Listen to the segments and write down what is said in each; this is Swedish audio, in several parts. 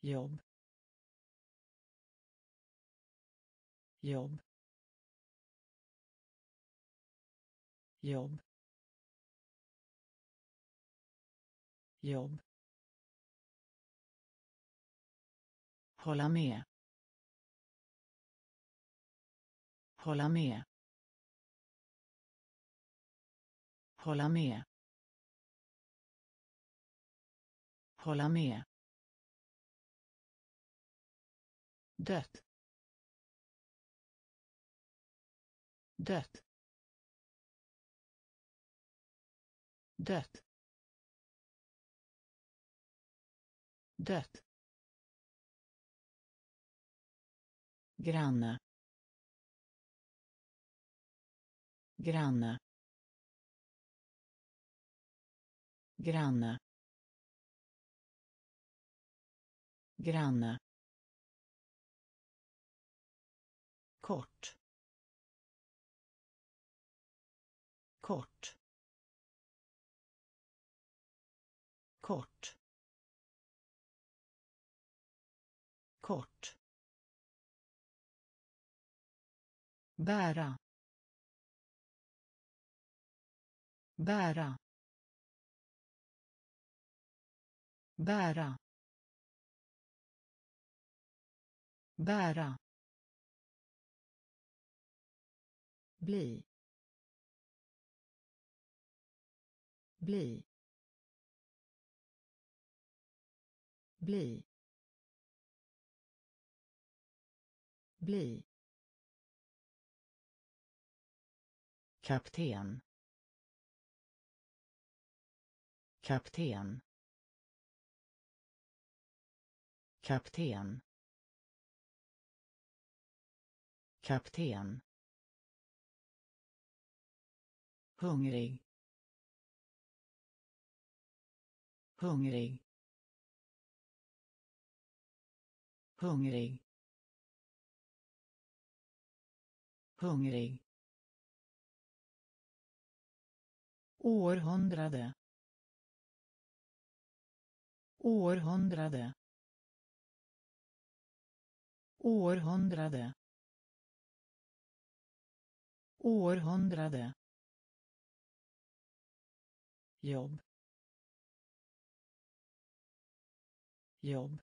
jobb, jobb, jobb, jobb, hålla med, hålla med, hålla med, hålla med, dött, dött, dött, dött, granne, granne, granne, granne, kort, kort, kort, kort, bära, bära, bära, bära, bli, bli, bli, bli, kapten, kapten, kapten, kapten, hungrig, hungrig, hungrig, hungrig, århundrade, århundrade, århundrade, århundrade, jobb, jobb,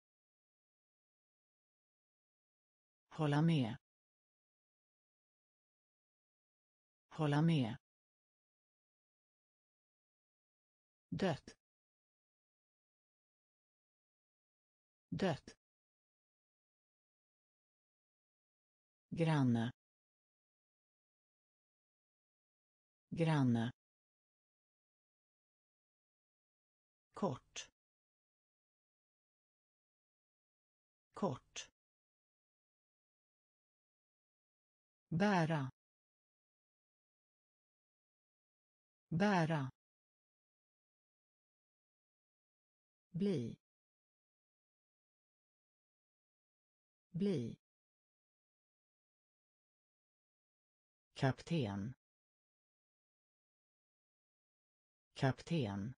hålla med, hålla med, dött, dött, granne, granne, kort, kort, bära, bära, bli, bli, kapten, kapten,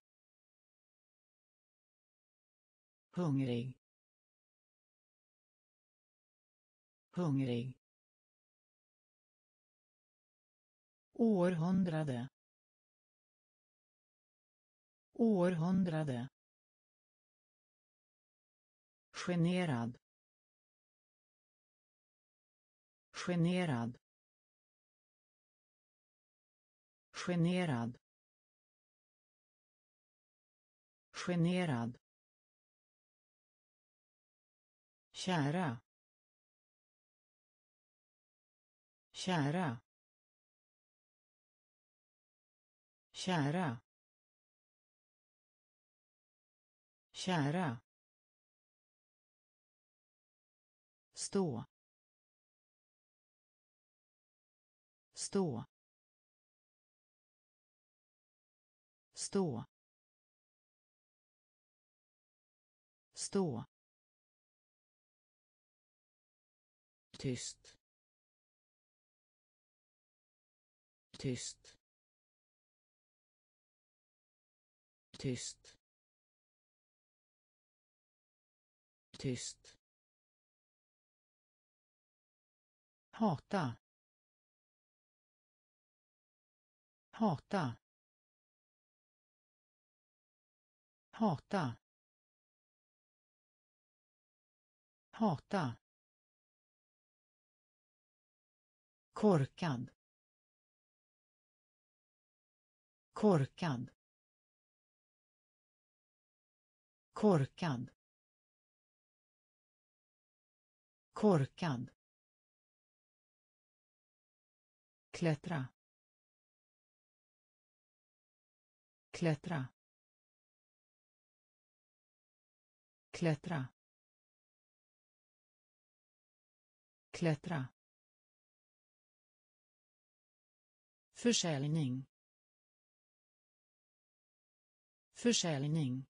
hungrig, hungrig, århundrade, århundrade, generad, generad, generad, generad, kära, kära, kära, kära, stå, stå, stå, stå, tyst, tyst, tyst, Tyst. Hata. Hata. Hata. Hata. Korkad. Korkad. Korkad. Korkad. Klättra. Klättra. Klättra. Klättra. Försäljning. Försäljning.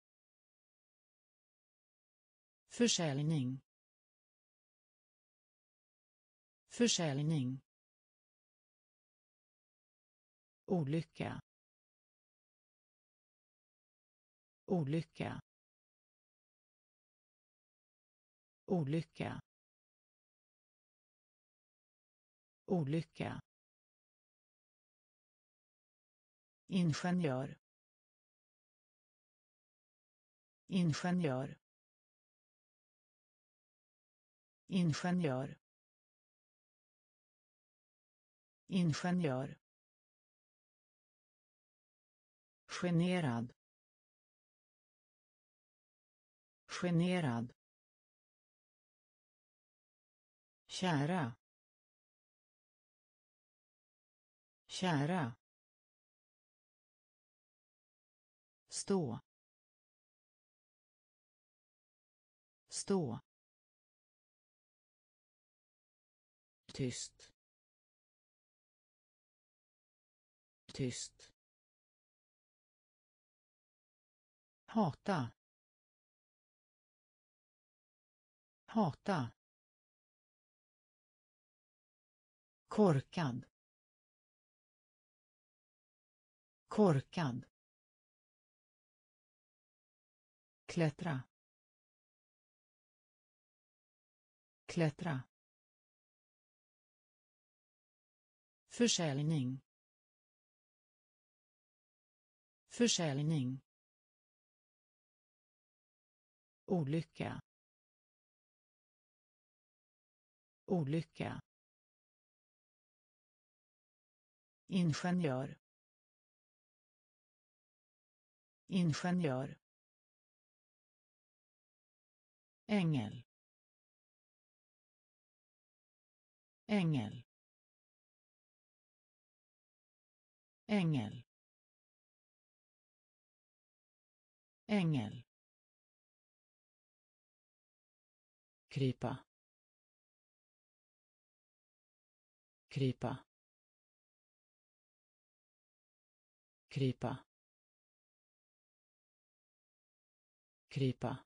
Försäljning. Försäljning. Olycka. Olycka. Olycka. Olycka. Ingenjör. Ingenjör. Ingenjör. Ingenjör. Generad. Generad. Kära. Kära. Stå. Stå. Tyst. Tyst. Hata. Hata. Korkad. Korkad. Klättra. Klättra. Försäljning. Försäljning. Olycka. Olycka. Ingenjör. Ingenjör. Ängel. Ängel. Ängel. Ängel. Krypa. Krypa. Krypa. Krypa.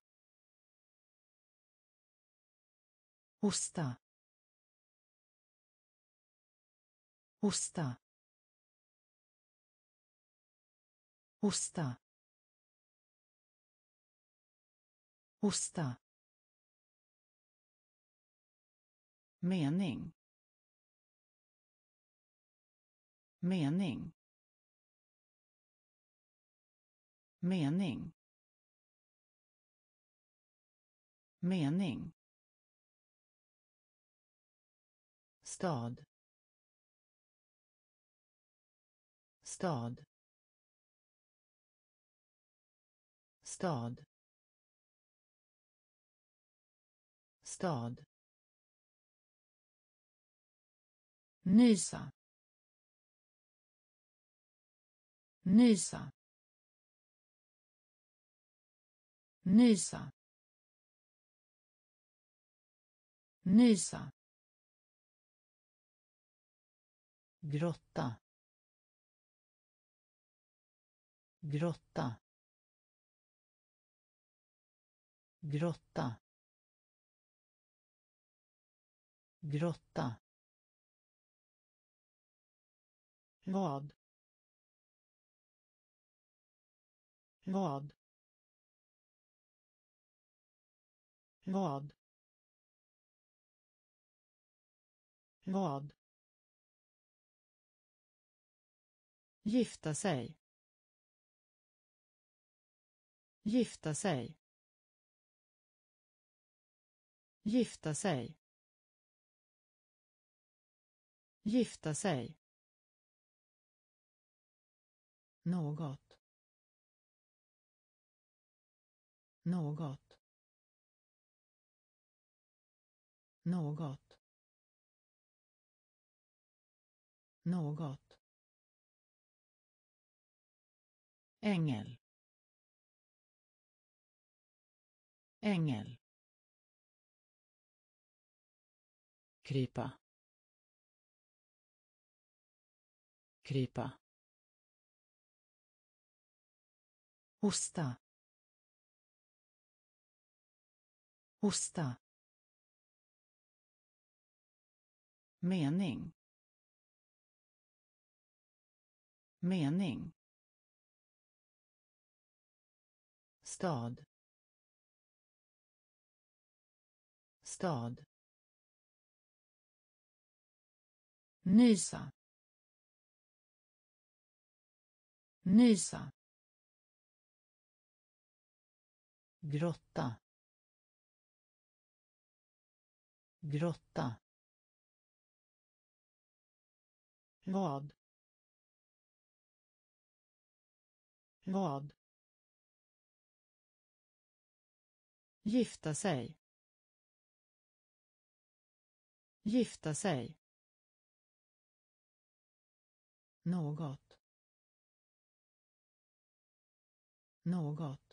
Hosta. Hosta. Hosta. Hosta. Mening. Mening. Mening. Mening. Stad. Stad. Stad. Stad. Nysa. Nysa. Nysa. Nysa. Grotta. Grotta. Grotta. Grotta. Vad? Vad? vad, vad, gifta sig, gifta sig, gifta sig, gifta sig, något, något, något, något, ängel, ängel, krypa, krypa, hosta, hosta, mening, mening, stad, stad, nysa, nysa, grotta, grotta, vad, vad, gifta sig, gifta sig, något, något,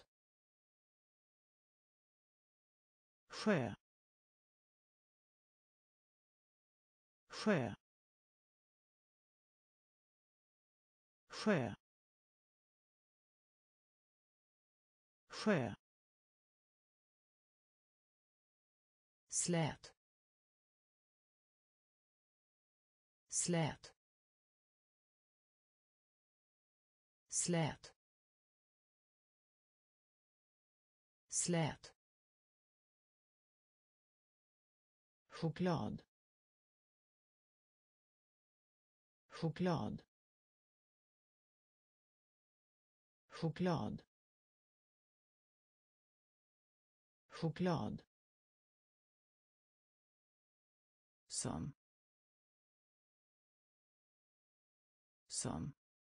sjö, sjö, sjö, sjö, slät, slät, slät, slät, choklad, choklad, choklad, choklad, som, som,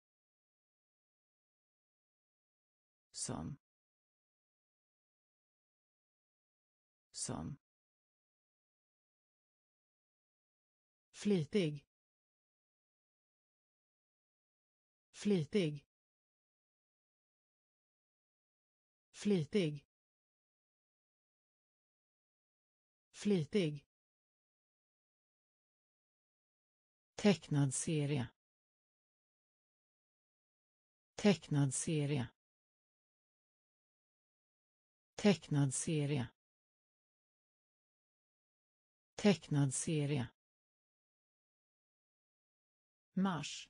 som, som, flitig, flitig, flitig, flitig, tecknad serie, tecknad serie, tecknad serie, tecknad serie, mars,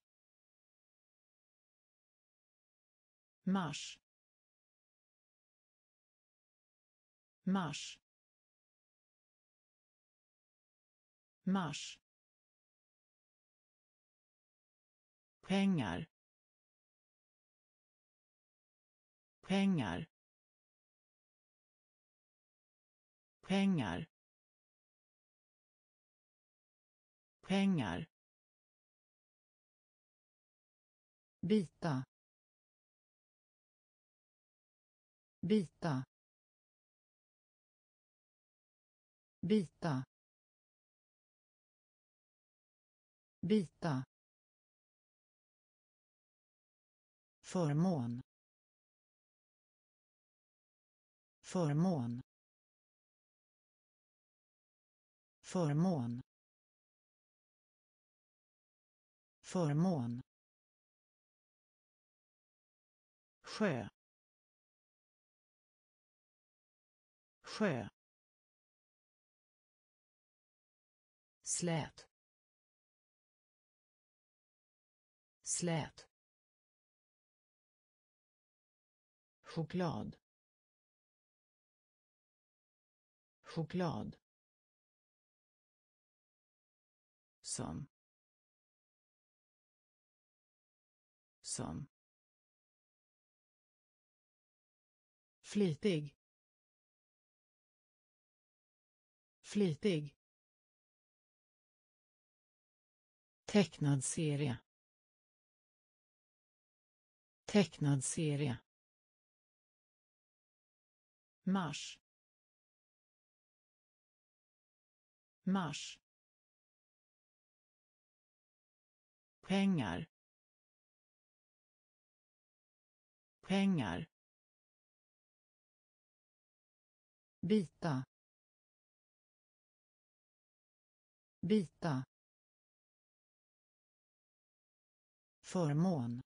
mars, mars, mars, pengar, pengar, pengar, pengar, bita, bita, bita, bita, förmån, förmån, förmån, förmån, sjö, sjö, slät, slät, choklad, choklad som flitig tecknad serie mars pengar bita förmån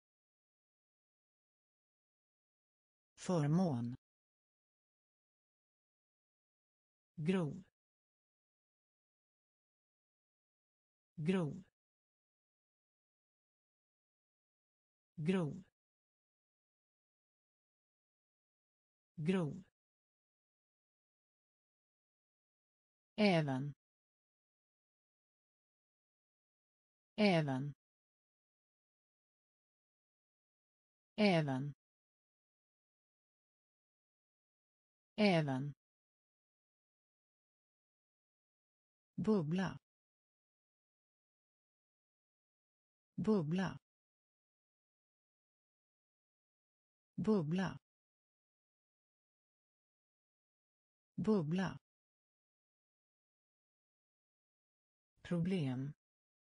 grov även bubbla problem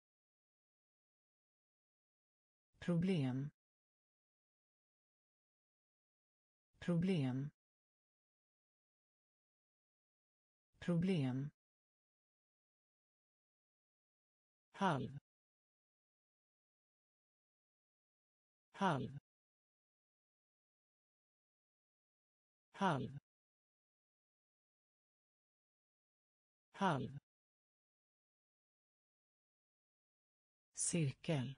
halv cirkel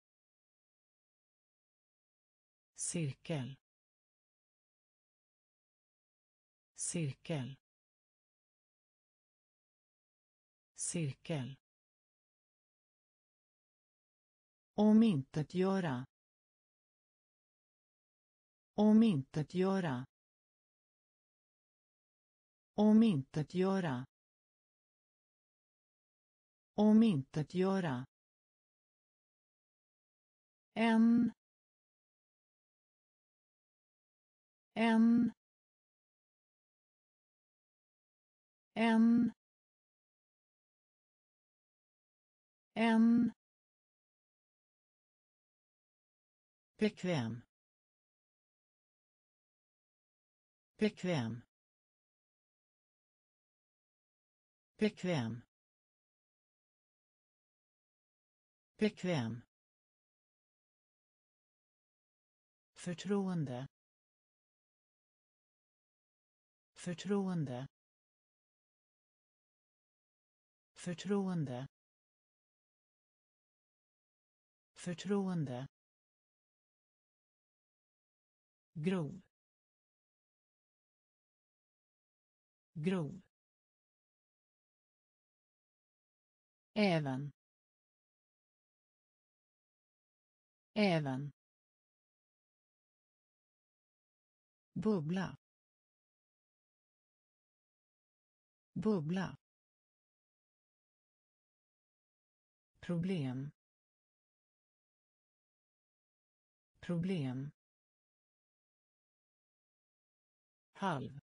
omintetgöra en bekväm förtroende grov även bubbla problem halv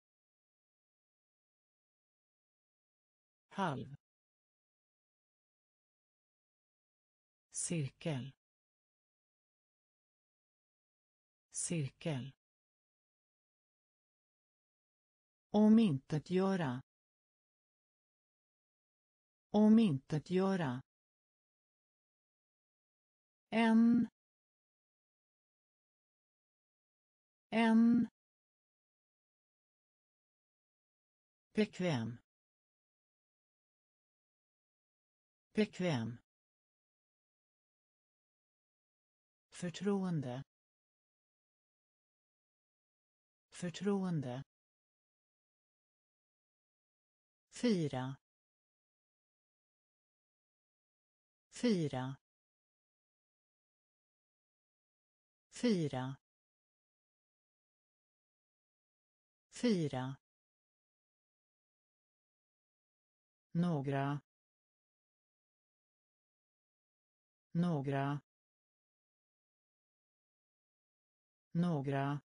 cirkel omintetgöra en bekväm förtroende fyra, fyra, fyra, fyra, några, några, några,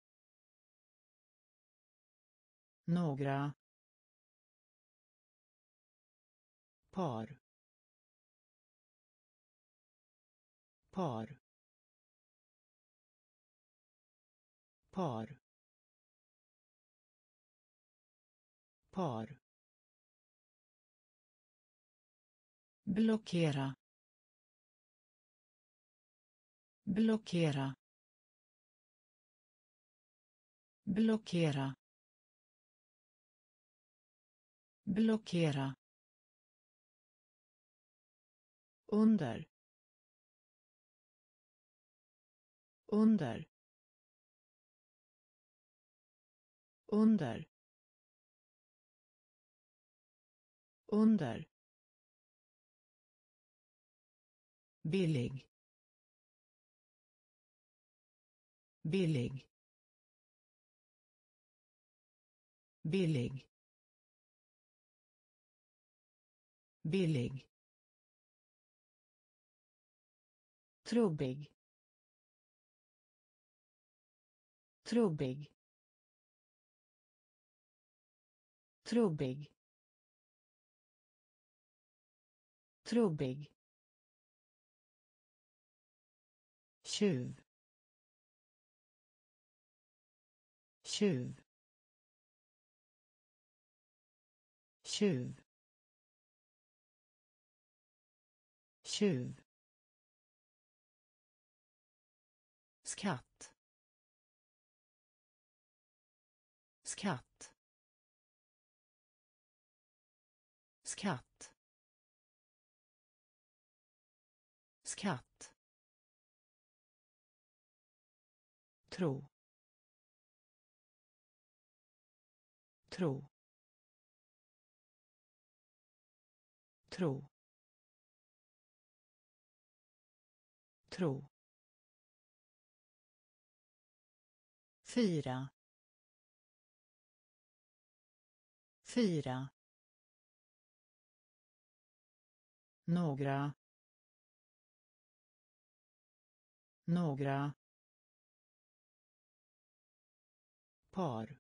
några, par, par, par, par, blockera, blockera, blockera, blockera, under, under, under, under, billig, billig, billig, billig, trubbig, trubbig, trubbig, trubbig, tjuv, tjuv, tjuv, tjuv, skatt, skatt, skatt, skatt, tro, tro, tro, tro, fyra, fyra, några, några, par,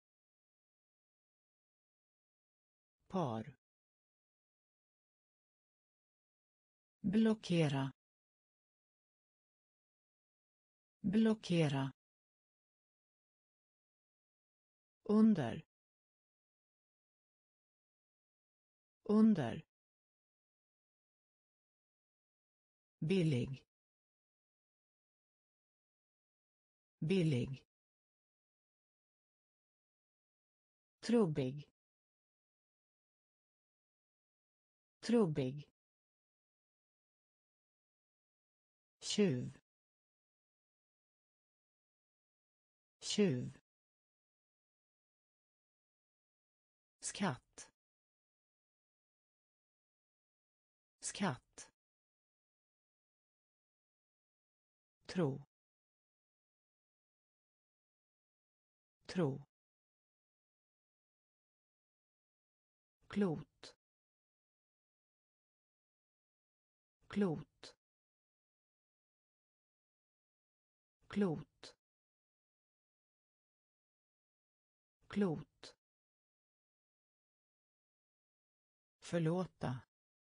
par, blockera, blockera, under, under, billig, billig, trubbig, trubbig, tjuv, tjuv, skatt, skatt, tro, tro, klot, klot, klot, klot, förlåta,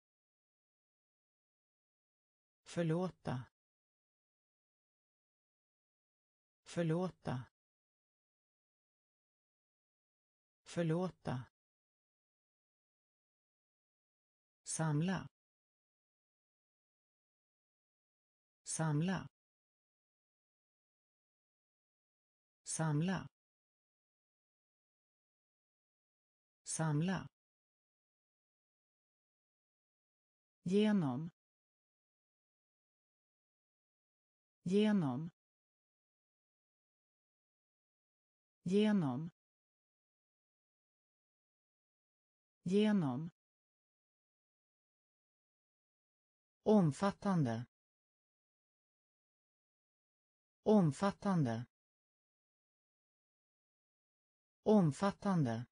förlåta, förlåta, förlåta, samla, samla, samla, samla, genom, genom, genom, genom, omfattande, omfattande, omfattande,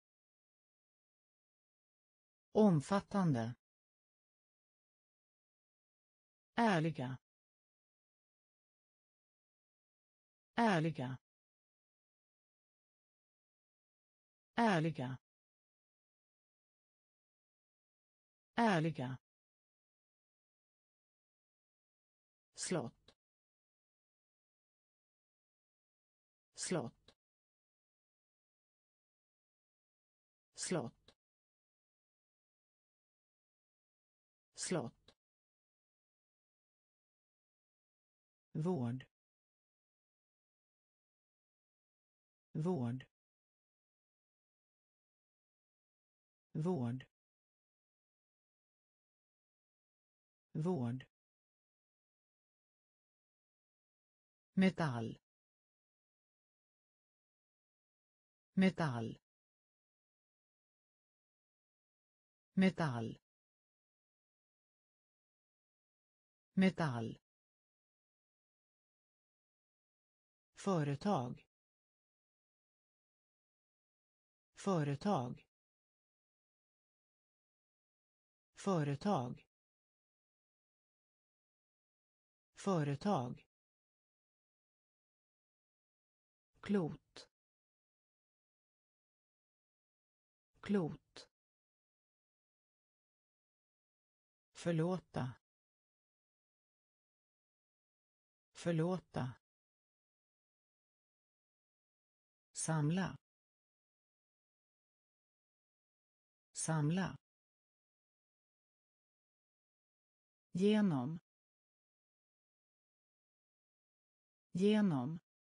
omfattande, ärliga, ärliga, ärliga, ärliga, slott, slott, slott, slott, vård, vård, vård, vård, metall, metall, metall, metall, företag, företag, företag, företag, klot, klot, förlåta, förlåta, samla, samla, genom, genom,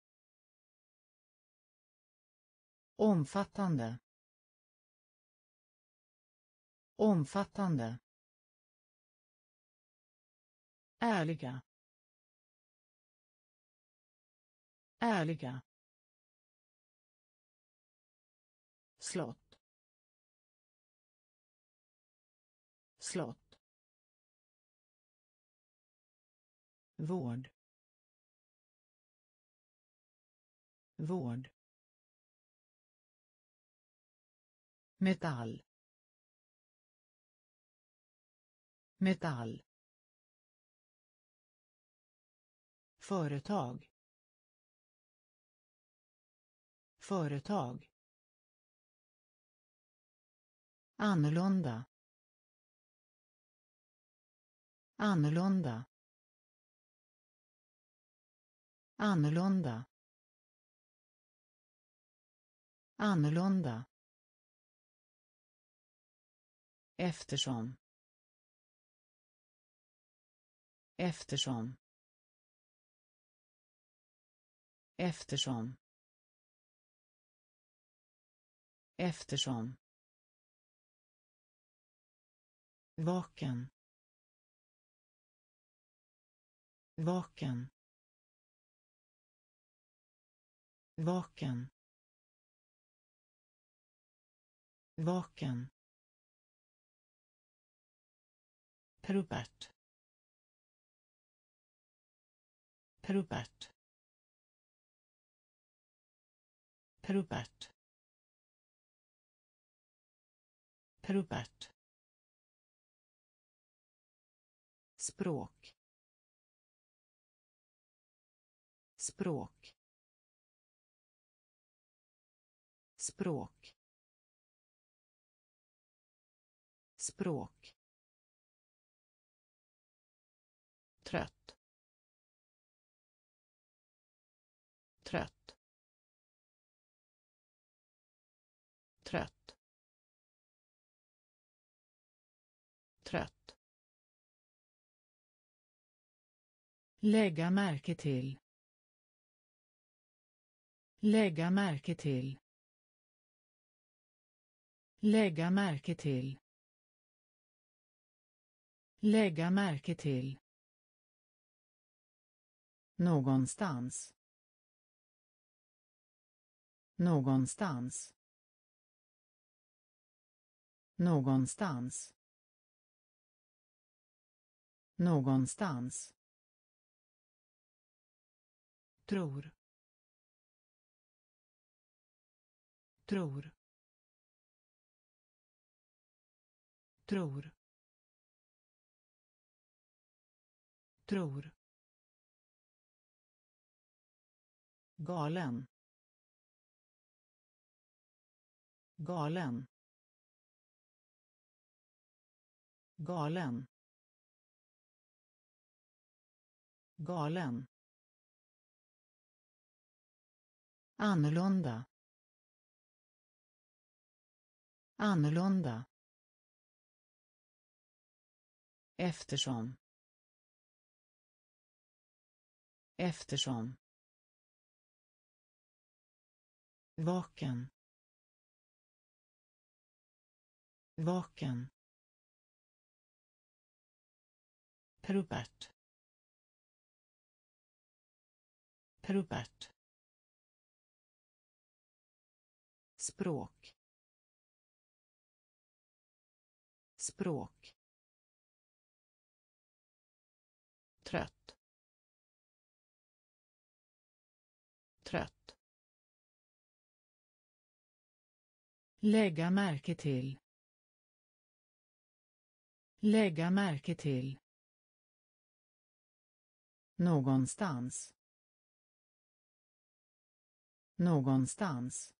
omfattande, omfattande, ärliga, ärliga, slott, slott, vård, vård, metall, metall, företag, företag, annorlunda, annorlunda, annorlunda, annorlunda, eftersom, eftersom, eftersom, eftersom, vaken, vaken, vaken, vaken, Rupert, Rupert, Rupert, Rupert, språk, språk, språk, språk, trött, trött, trött, trött, lägga märke till, lägga märke till, lägga märke till, lägga märke till, någonstans, någonstans, någonstans, någonstans, tror, tror, tror, tror, galen, galen, galen, galen, annorlunda, annorlunda, eftersom, eftersom, vaken, vaken, Rupert, Rupert, språk, språk, trött, trött, lägga märke till, lägga märke till, någonstans, någonstans,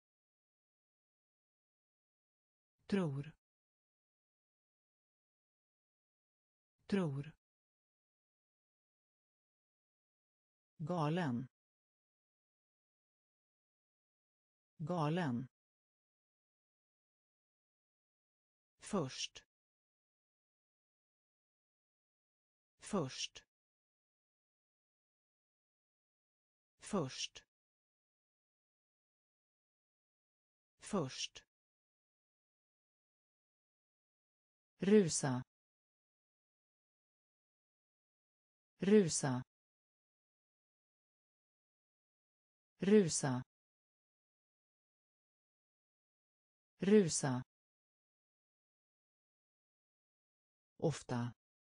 tror, tror, galen, galen, först, först, först, först, rusa, rusa, rusa, rusa, ofta,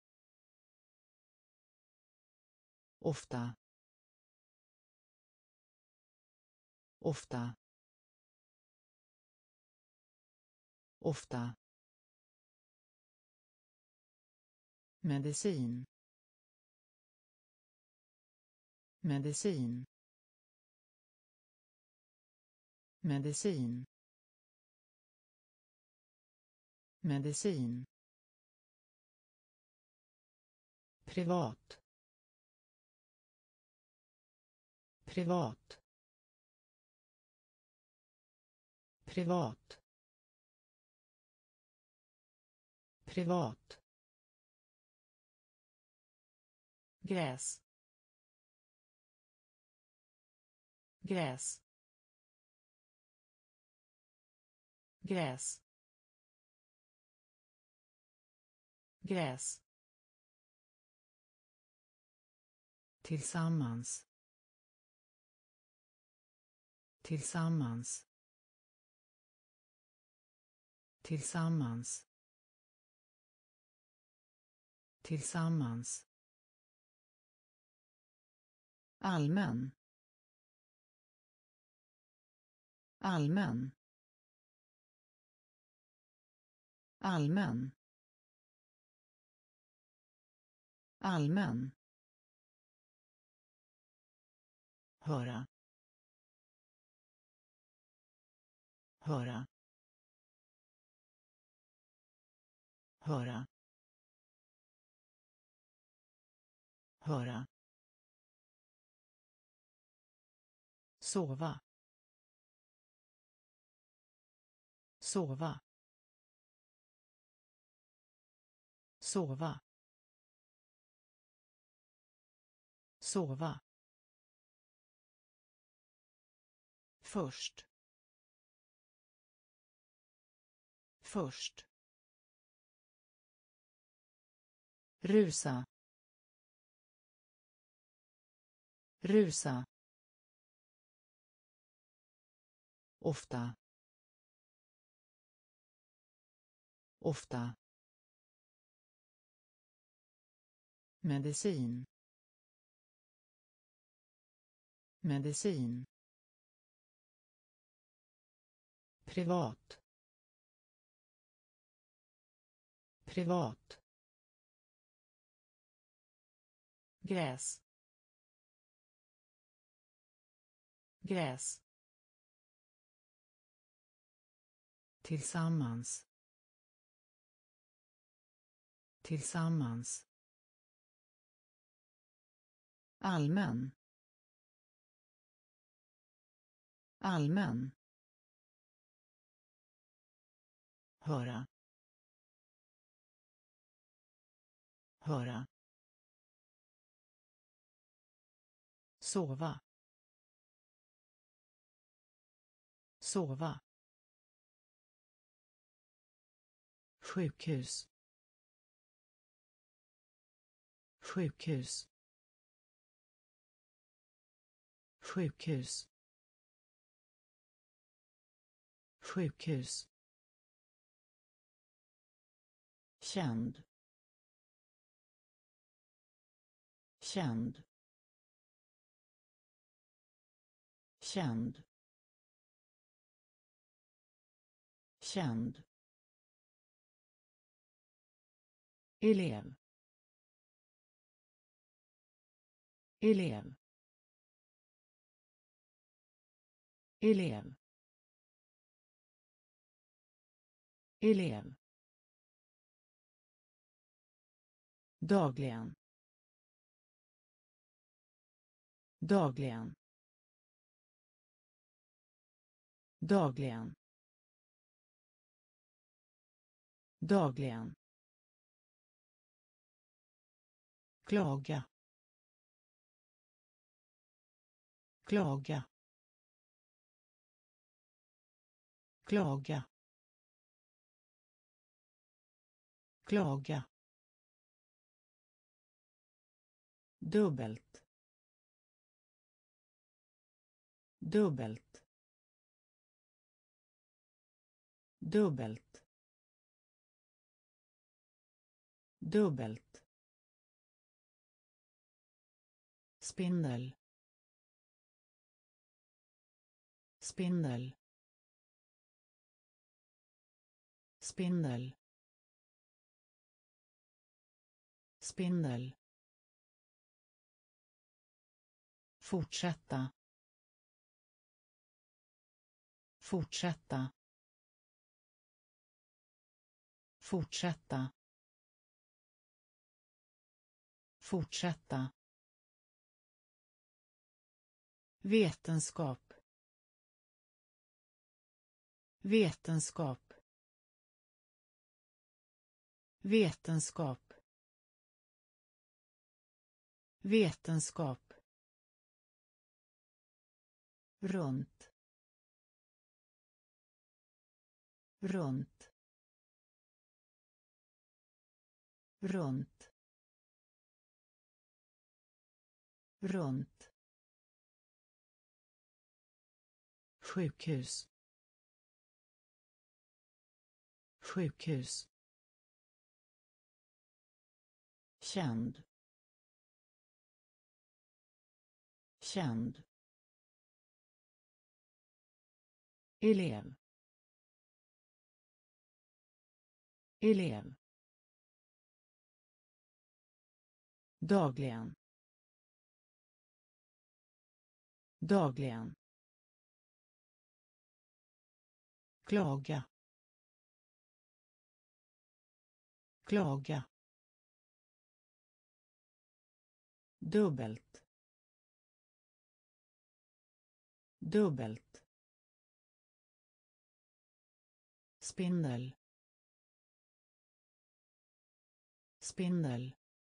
ofta, ofta, ofta, medicin, medicin, medicin, medicin, privat, privat, privat, privat, gräs, gräs, gräs, gräs, tillsammans, tillsammans, tillsammans, tillsammans, allmän, allmän, allmän, allmän, höra, höra, höra, höra, sova, sova, sova, sova, först, först, rusa, rusa, ofta, ofta, medicin, medicin, privat, privat, gräs, gräs, tillsammans, tillsammans, allmän, allmän, höra, höra, sova, sova, sjukhus, sjukhus, sjukhus, sjukhus, känd, känd, känd, känd, elev, elev, elev, elev, dagligen, dagligen, dagligen, dagligen, klaga, klaga, klaga, klaga, dubbelt, dubbelt, dubbelt, dubbelt, spindel, spindel, spindel, spindel, fortsätta, fortsätta, fortsätta, fortsätta, vetenskap, vetenskap, vetenskap, vetenskap, runt, runt, runt, runt, sjukhus, sjukhus, känd, känd, elev, elev, dagligen, dagligen, klaga, klaga, dubbelt, dubbelt, spindel, spindel,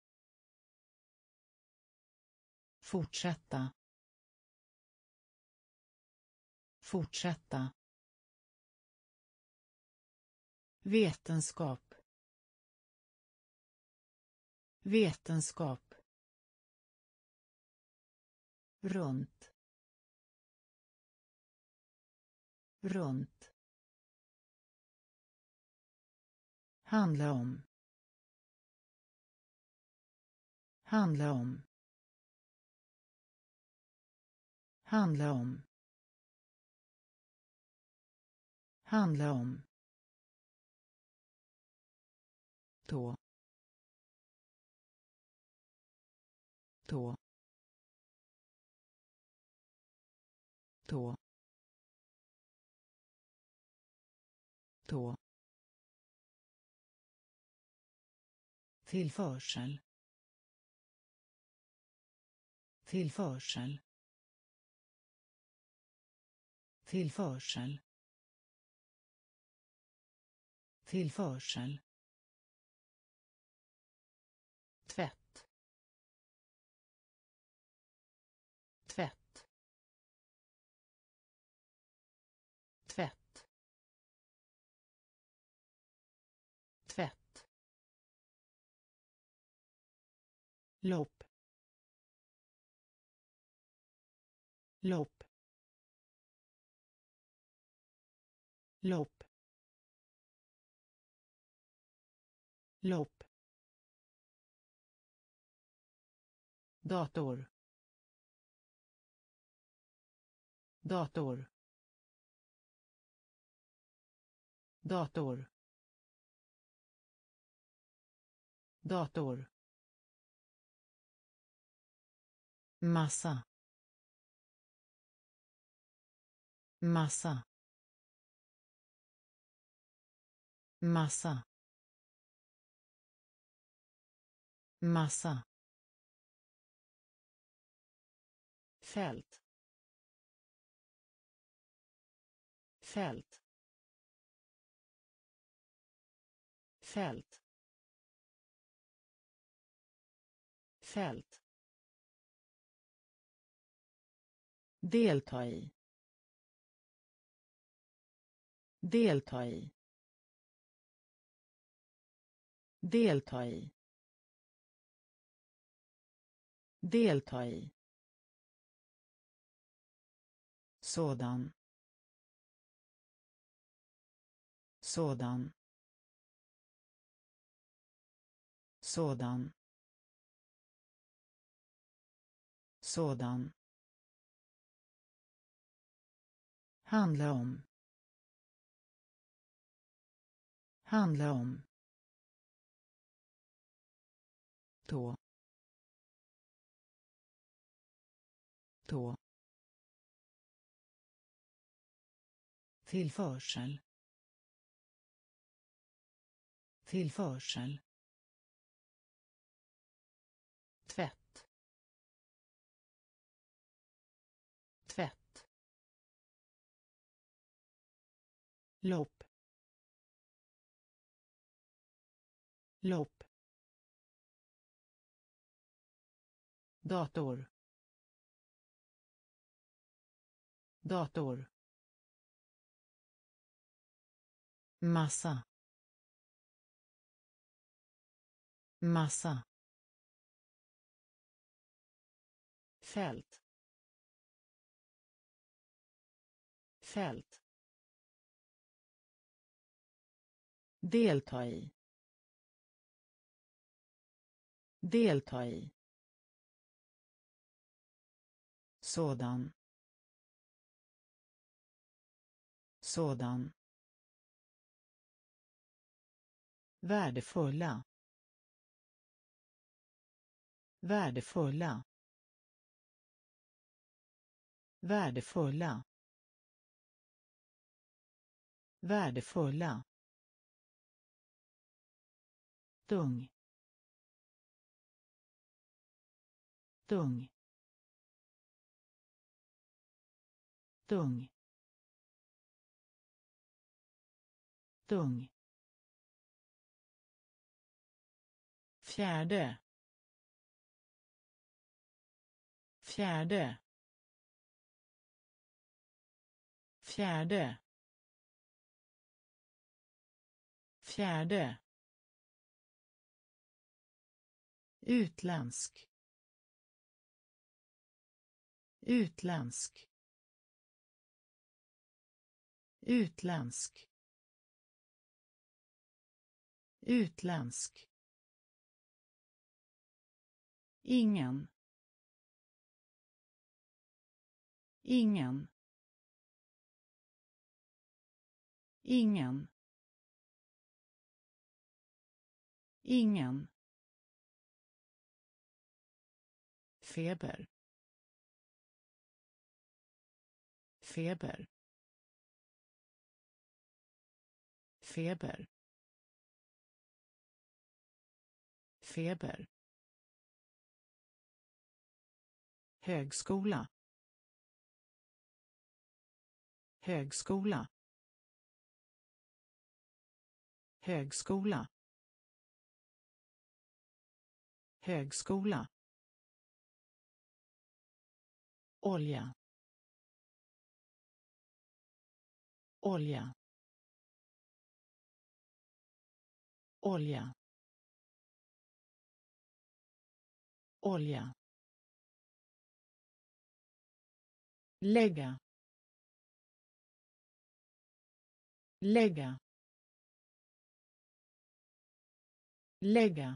fortsätta, fortsätta, vetenskap, vetenskap, runt, runt, Handla om. Handla om. Handla om. Handla om. Tå. Tå. Tå. Tå. Tillförsel. Tillförsel. Tillförsel. Tillförsel. Tvätt. Tvätt. Tvätt. Tvätt. Lopp. Lopp. Lopp. Lopp. Dator. Dator. Dator. Dator. Massa. Massa. Massa. Massa. Fält. Fält. Fält. Fält. Delta i. Delta i. Delta i. Delta i. Sådan. Sådan. Sådan. Sådan. Handla om. Handla om. Tå. Tå. Tillförsel. Tillförsel. Tvätt. Tvätt. Lopp. Lopp. Dator. Dator. Massa. Massa. Fält. Fält. Delta i. Delta i. Sådan. Sådan. Värdefulla. Värdefulla. Värdefulla. Värdefulla. Tung. Tung. Tung. Tung. Fjärde. Fjärde. Fjärde. Fjärde. Utländsk. Utländsk. Utländsk. Utländsk. Ingen. Ingen. Ingen. Ingen. Feber. Feber. Feber. Feber. Högskola. Högskola. Högskola. Högskola. Olja. Olja. Olja. Olja. Lägga. Lägga. Lägga.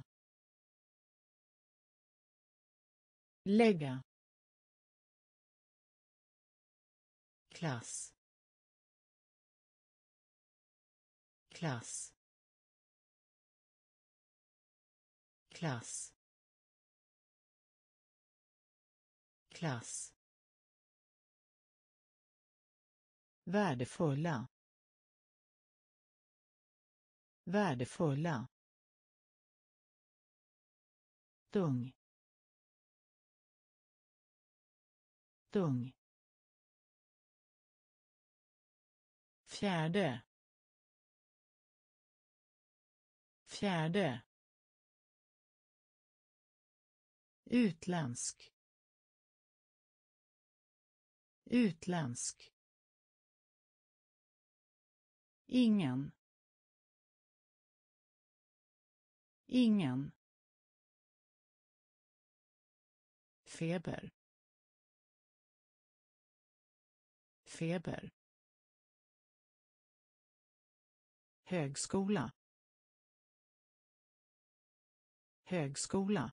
Lägga. Klass. Klass. Klass. Klass. Värdefulla. Värdefulla. Tung. Tung. Fjärde. Fjärde. Utländsk. Utländsk. Ingen. Ingen. Feber. Feber. Högskola. Högskola.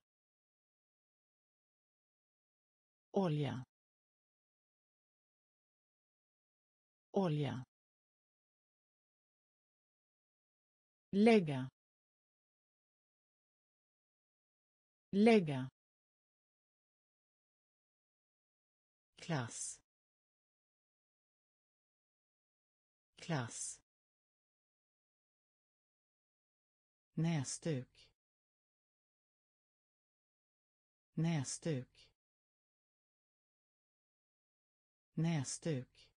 Olja. Olja. Lägga. Lägga. Klass. Klass. Näsduk. Näsduk. Näsduk.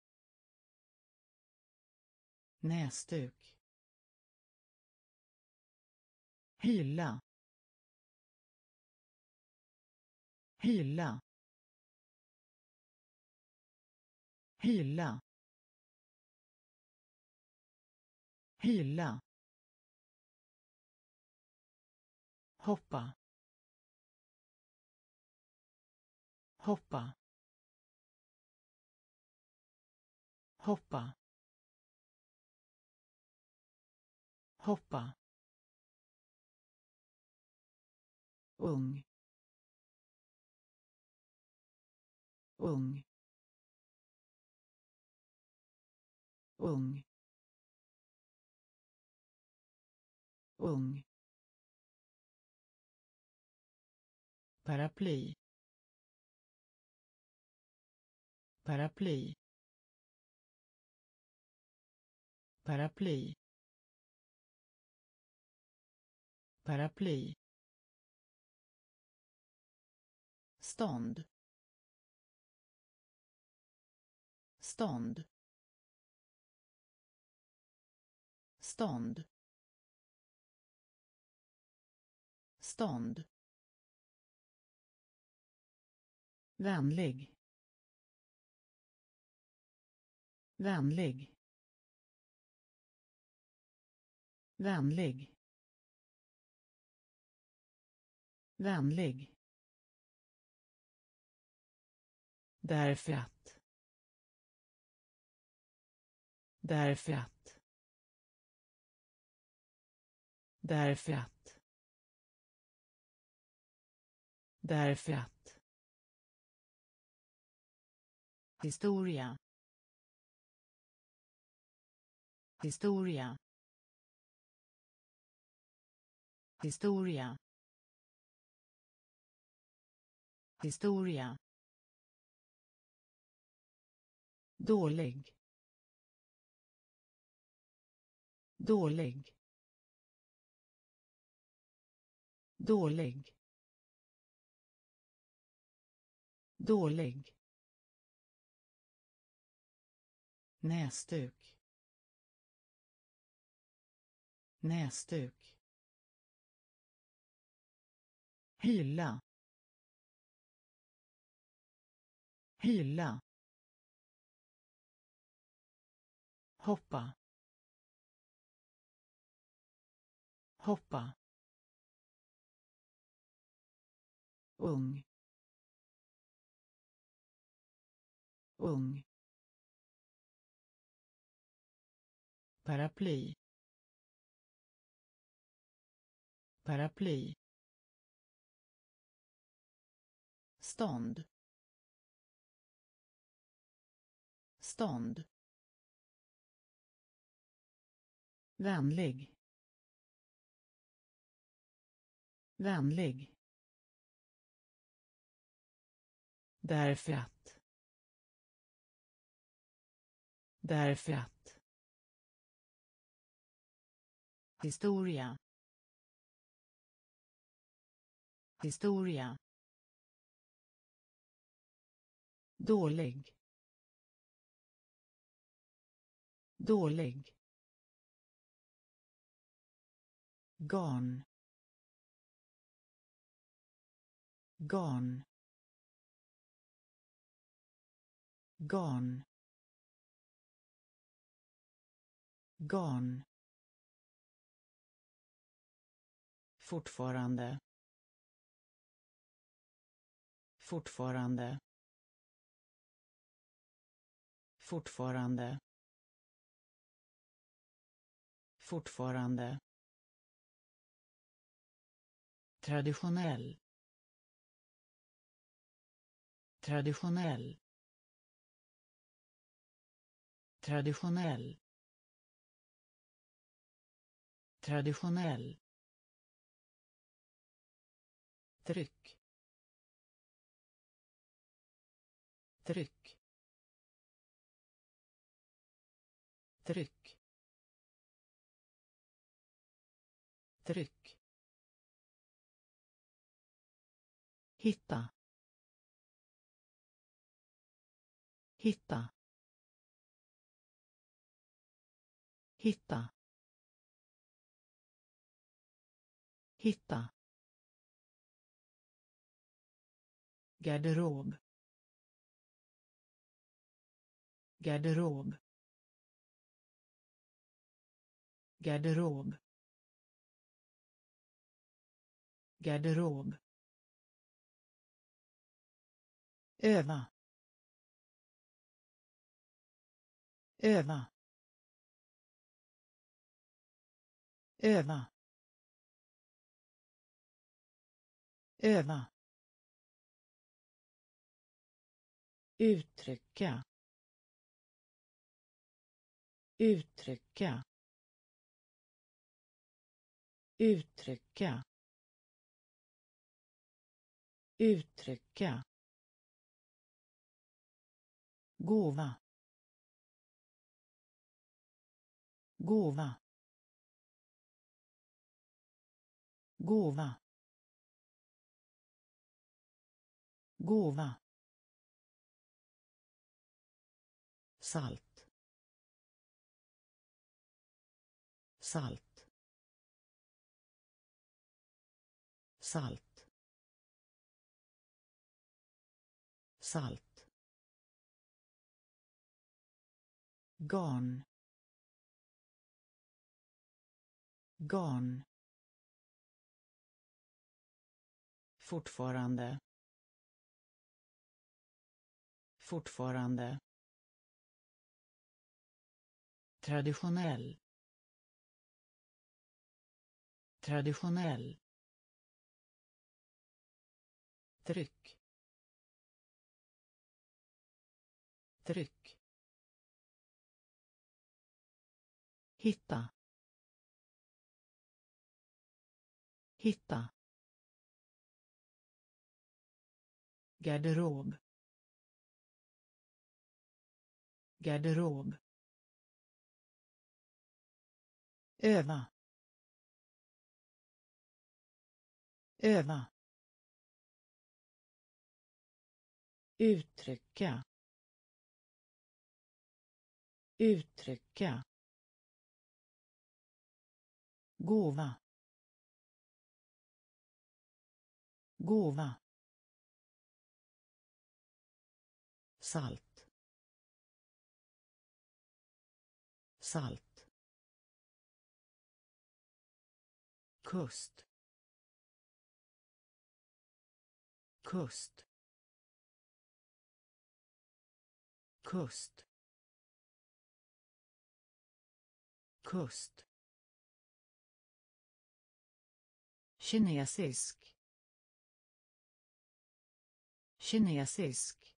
Näsduk. Hylla. Hylla. Hylla. Hylla. Hoppa. Hoppa. Hoppa. Hoppa. Ung. Ung. Ung. Ung. Paraply. Paraply. Paraply. Paraply. Stånd. Stånd. Stånd. Stånd. Vänlig. Vänlig. Vänlig. Vänlig. Därför att. Därför att. Därför att. Därför att. Historia. Historia. Historia. Historia. Dålig. Dålig. Dålig. Dålig. Näsduk. Näsduk. Hylla. Hylla. Hoppa. Hoppa. Ung. Ung. Paraply. Paraply. Stånd. Stånd. Vänlig. Vänlig. Därför att. Därför att. Historia. Historia. Dålig. Dålig. Garn. Garn. Garn. Garn. Fortfarande. Fortfarande. Fortfarande. Fortfarande. Traditionell. Traditionell. Traditionell. Traditionell. Tryck. Tryck. Tryck. Tryck. Hitta. Hitta. Hitta. Hitta. Garderob. Garderob. Garderob. Garderob. Öva. Öva. Öva. Öva. Uttrycka. Uttrycka. Uttrycka. Uttrycka. Gåva. Gåva. Gåva. Gåva. Salt. Salt. Salt. Salt. Garn. Garn. Fortfarande. Fortfarande. Traditionell. Traditionell. Tryck. Tryck. Hitta. Hitta. Garderob. Garderob. Öva. Öva. Uttrycka. Uttrycka. Gåva. Gåva. Salt. Salt. Kust. Kust. Kust. Kust. Kinesisk. Kinesisk.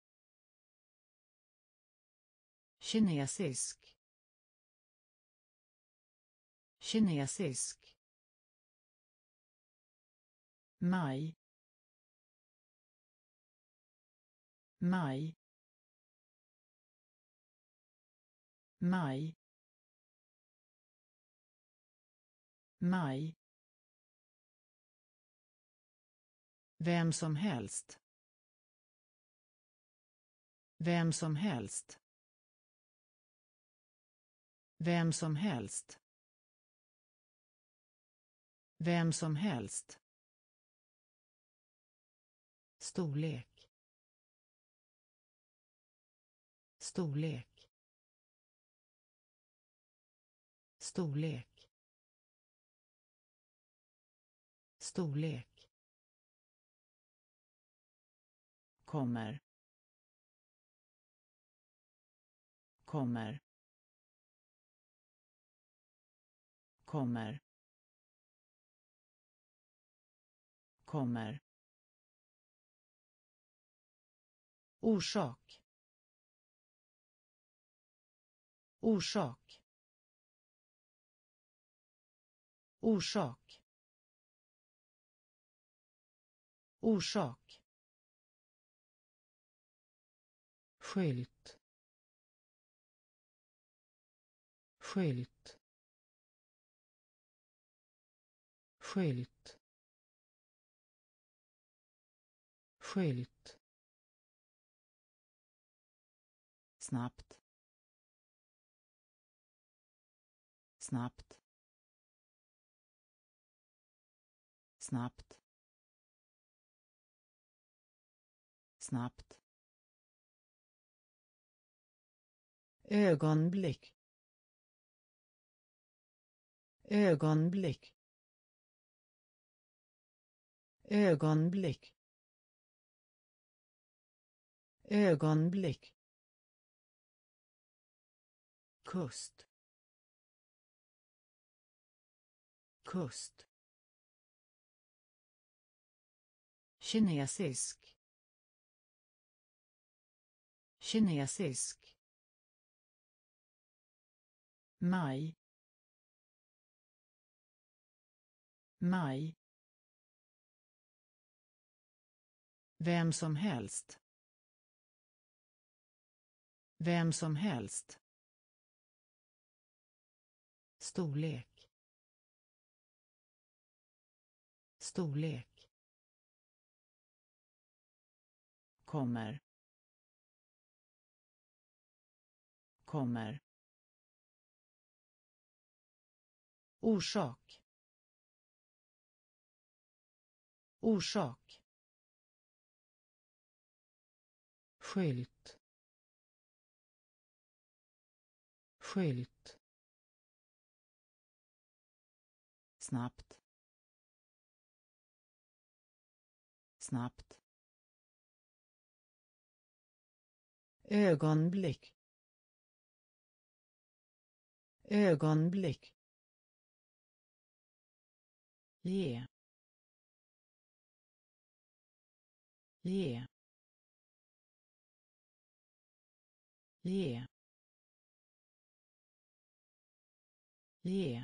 Kinesisk. Kinesisk. Maj. Maj. Maj. Maj. Vem som helst. Vem som helst. Vem som helst. Vem som helst. Storlek. Storlek. Storlek. Storlek. Kommer. Kommer. Kommer. Kommer. Orsak. Orsak. Orsak. Orsak. Skylt. Skylt. Skylt. Skylt. Snabbt. Snabbt. Snabbt. Snabbt. Ögonblick. Ögonblick. Ögonblick. Ögonblick. Kust. Kust. Kinesisk. Kinesisk. Maj. Maj. Vem som helst. Vem som helst. Storlek. Storlek. Kommer. Kommer. Orsak. Orsak. Skylt. Skylt. Snabbt. Snabbt. Ögonblick. Ögonblick. ge, ge, ge, ge,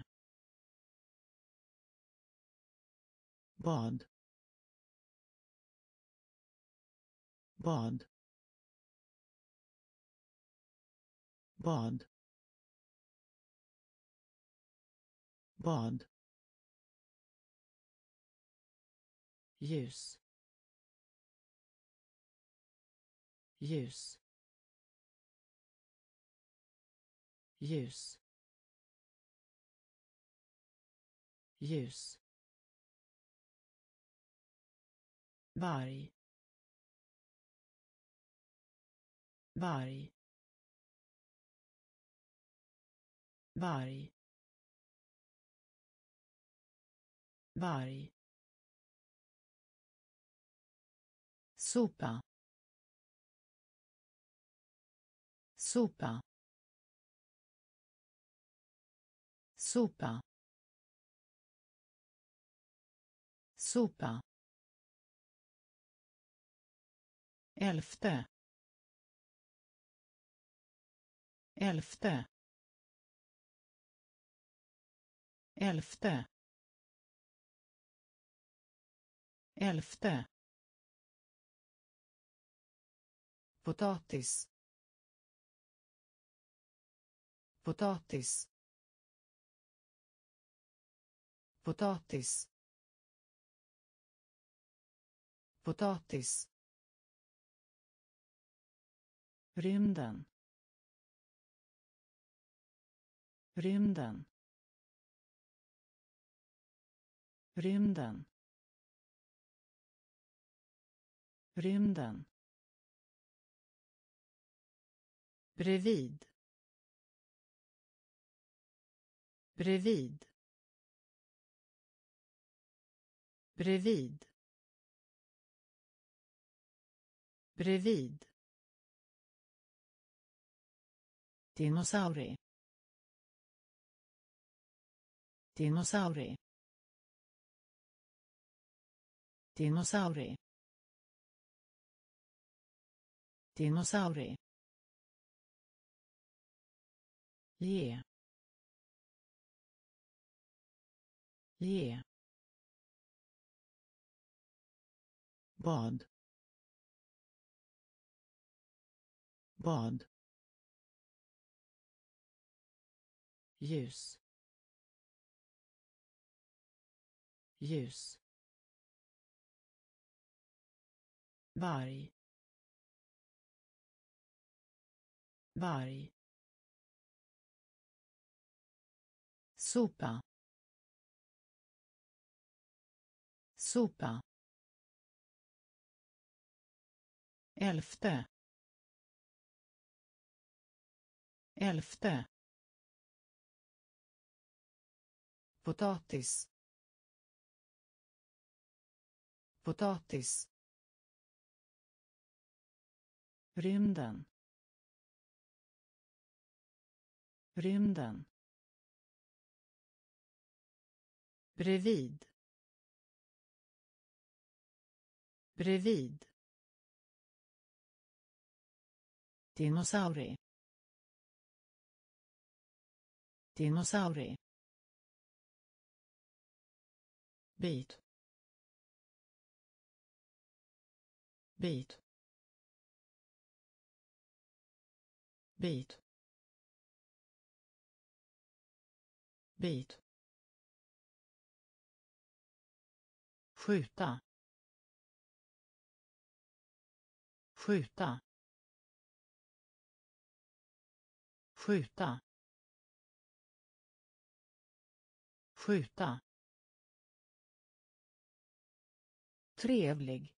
bad, bad, bad, bad, ljus, ljus, ljus, ljus, varg, varg, varg, varg, sopa, sopa, sopa, sopa, elfte, elfte, elfte, elfte, potatis, potatis, potatis, potatis, rymden, rymden, rymden, rymden, bredvid, bredvid, bredvid, bredvid, dinosaurie, dinosaurie, dinosaurie, dinosaurie, ge, ge, bad, bad, ljus, ljus, varg, varg, sopa, sopa, elfte, elfte, potatis, potatis, rymden, rymden, bredvid, bredvid, dinosaurie, dinosaurie, bit, bit, bit, bit, skjuta, skjuta, skjuta, skjuta, trevlig,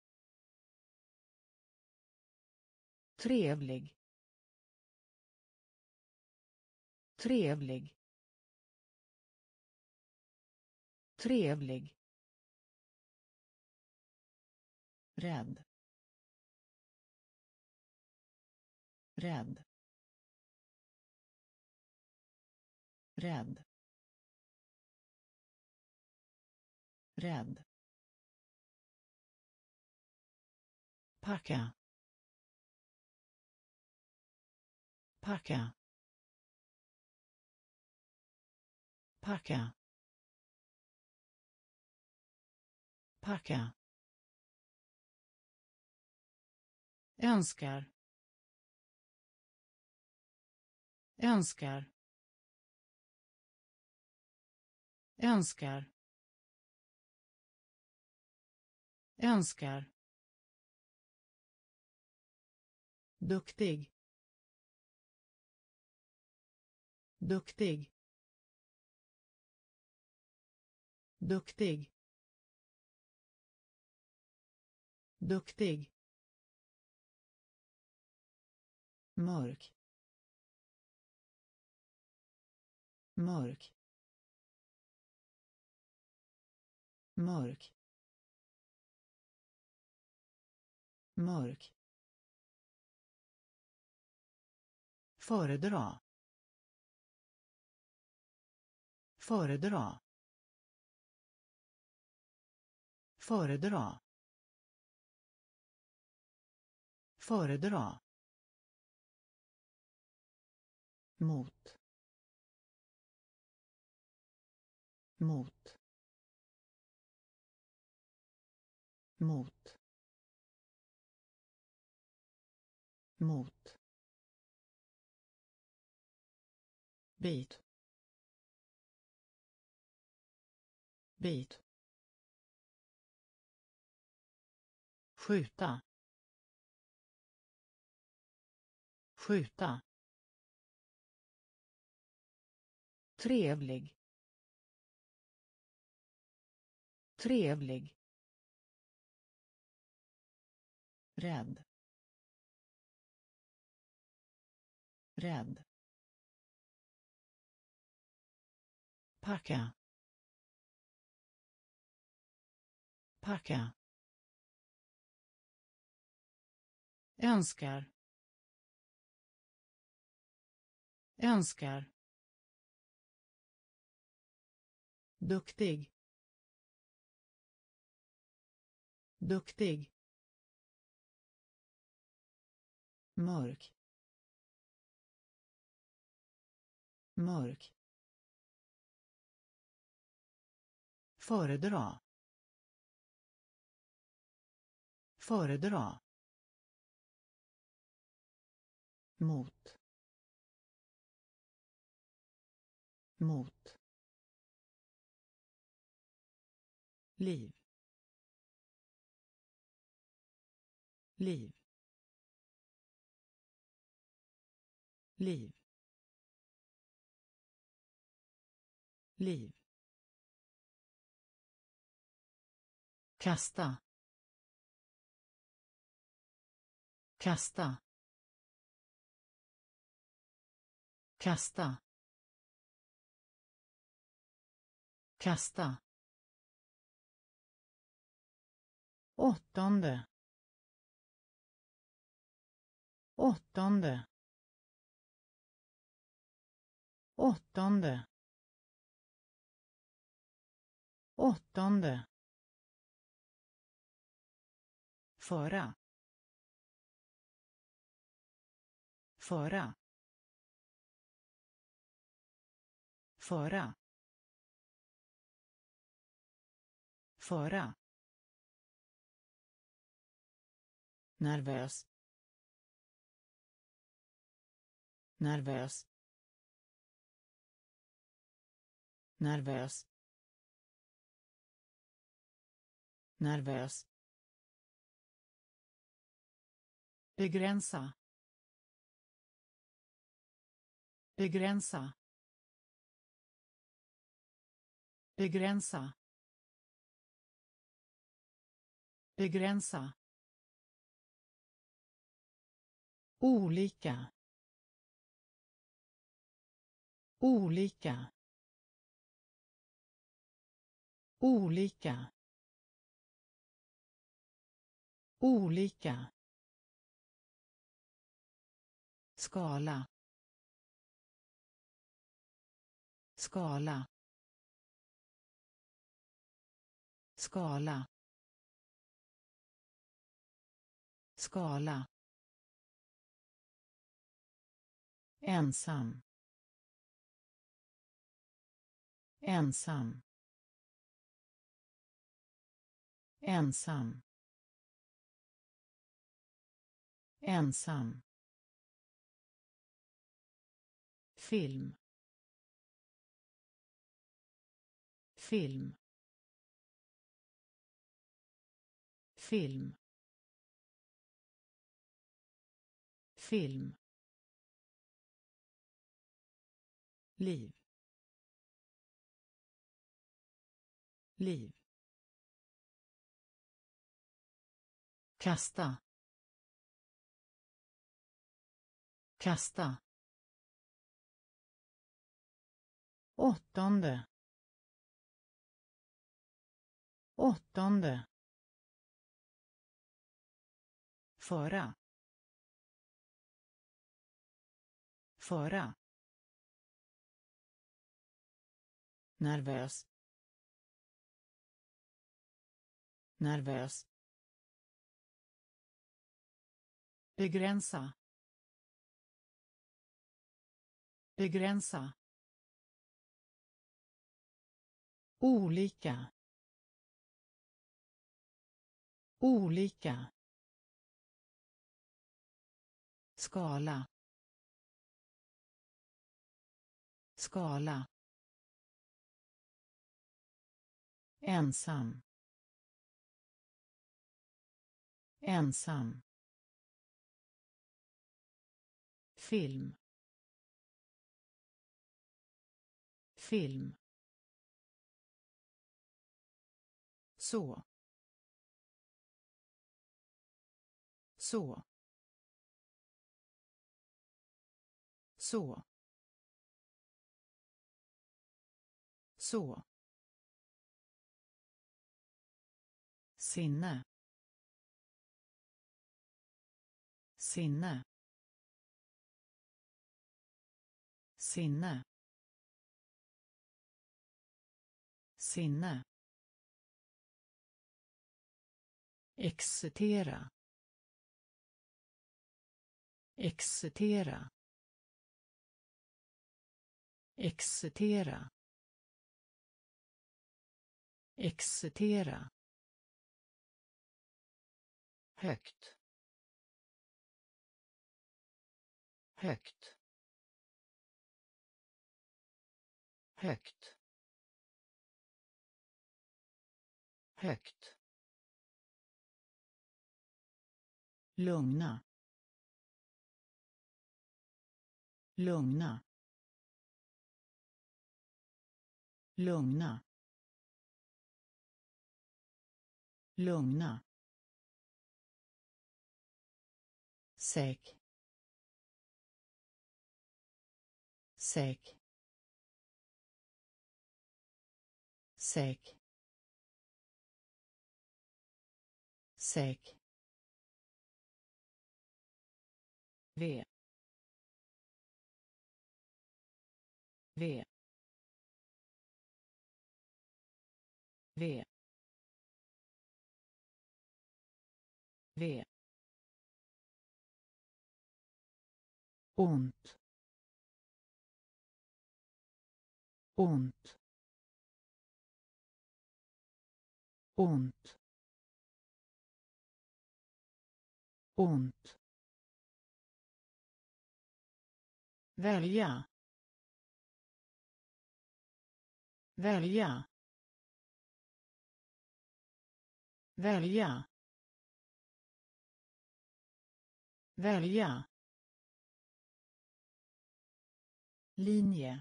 trevlig, trevlig, trevlig, rädd, rädd, rädd, rädd, packa, packa, packa, packa, önskar, önskar, önskar, önskar, duktig, duktig, duktig, duktig, mörk, mörk, mörk, mörk, föredra, föredra, föredra, föredra, mot, mot, mot, mot, bit, bit, skjuta, skjuta, trevlig, trevlig, rädd, rädd, packa, packa, önskar, önskar, duktig, duktig, mörk, mörk, föredra, föredra, mot, mot, liv, liv, liv, liv, kasta, kasta, kasta, kasta, åttonde, åttonde, åttonde, åttonde, föra, föra, föra, föra, nervös, nervös, nervös, nervös, begränsa, begränsa, begränsa, begränsa, olika, olika, olika, olika, skala, skala, skala, skala, ensam, ensam, ensam, ensam, film, film, film, film, liv, liv, kasta, kasta, åttonde, åttonde, föra, föra, nervös, nervös, begränsa, begränsa, olika, olika, skala, skala, ensam, ensam, film, film, så, så, så, så, sinne, sinne, sinne, sinne, excitera, excitera, excitera, excitera, högt, högt, högt, högt, lugna, lugna, lugna, lugna, säk, säk, säk, säk, v, v, v, v, ont, ont, ont, ont, välja, välja, välja, välja, linje,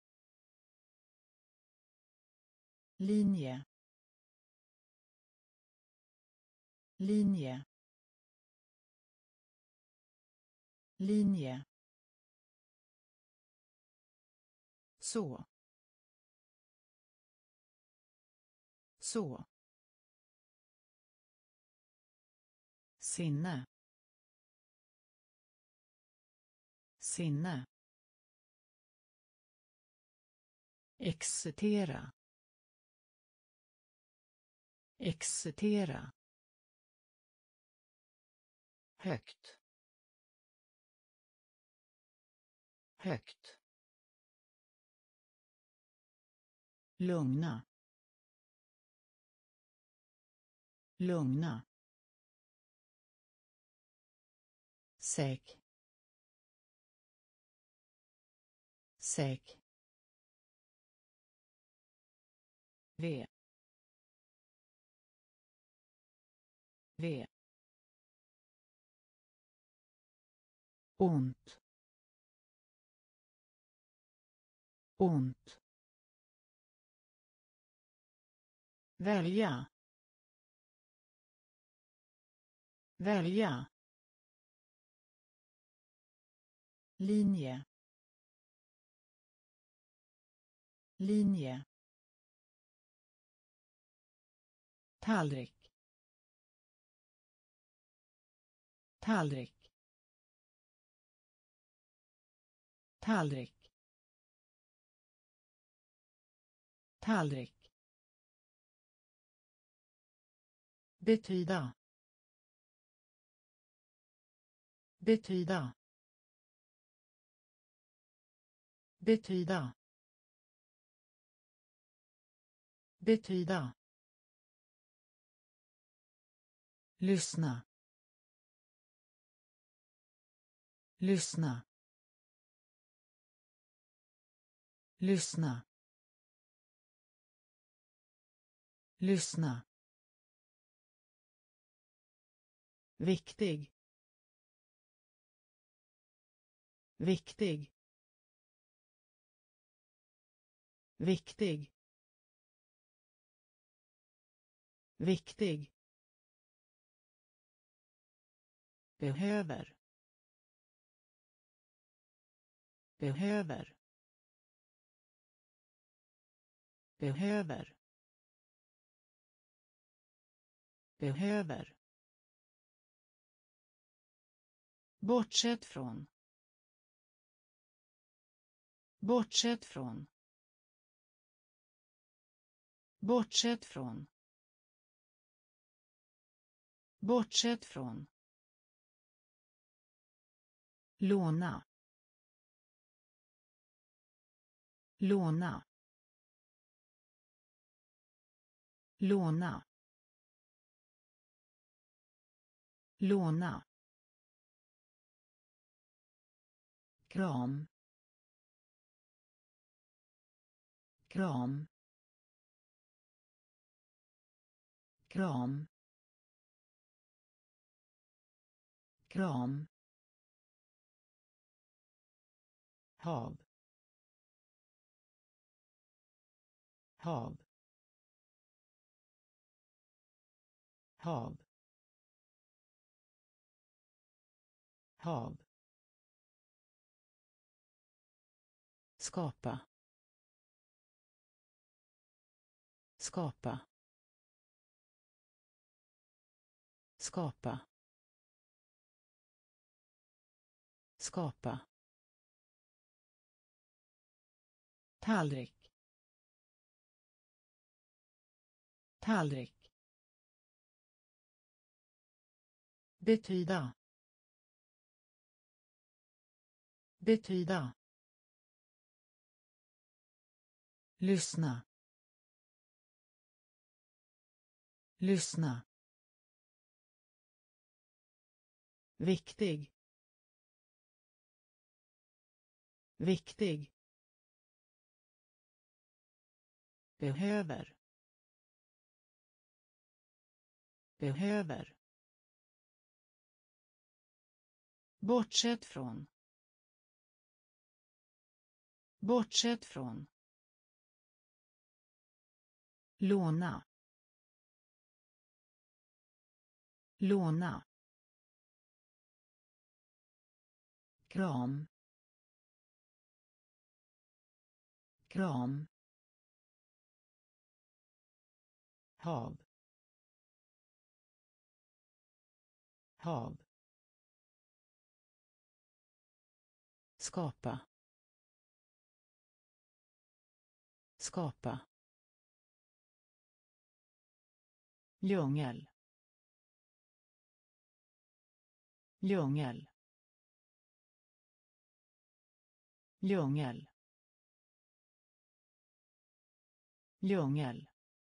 linje, linje, linje, så, så, sinne, sinne, excitera, excitera, högt, högt, lugna, lugna, säk, säk, v, v, ont, ont, välja, välja, linje, linje, tallrik, tallrik, tallrik, tallrik, betyda, betyda, betyda, betyda, lyssna, lyssna, lyssna, lyssna, viktig, viktig, viktig, viktig, behöver, behöver, behöver, behöver, bortsett från, bortsett från, bortsett från, bortsett från, låna, låna, låna, låna, kram, kram, kram, kram, hav, hav, hav, hav, skapa, skapa, skapa, skapa, tallrik, tallrik, betyda, betyda, lyssna, lyssna, viktig, viktig, behöver, behöver, bortsett från, bortsett från, låna, låna, kram, kram, hav, hav, skapa, skapa, djungel, djungel, djungel, djungel,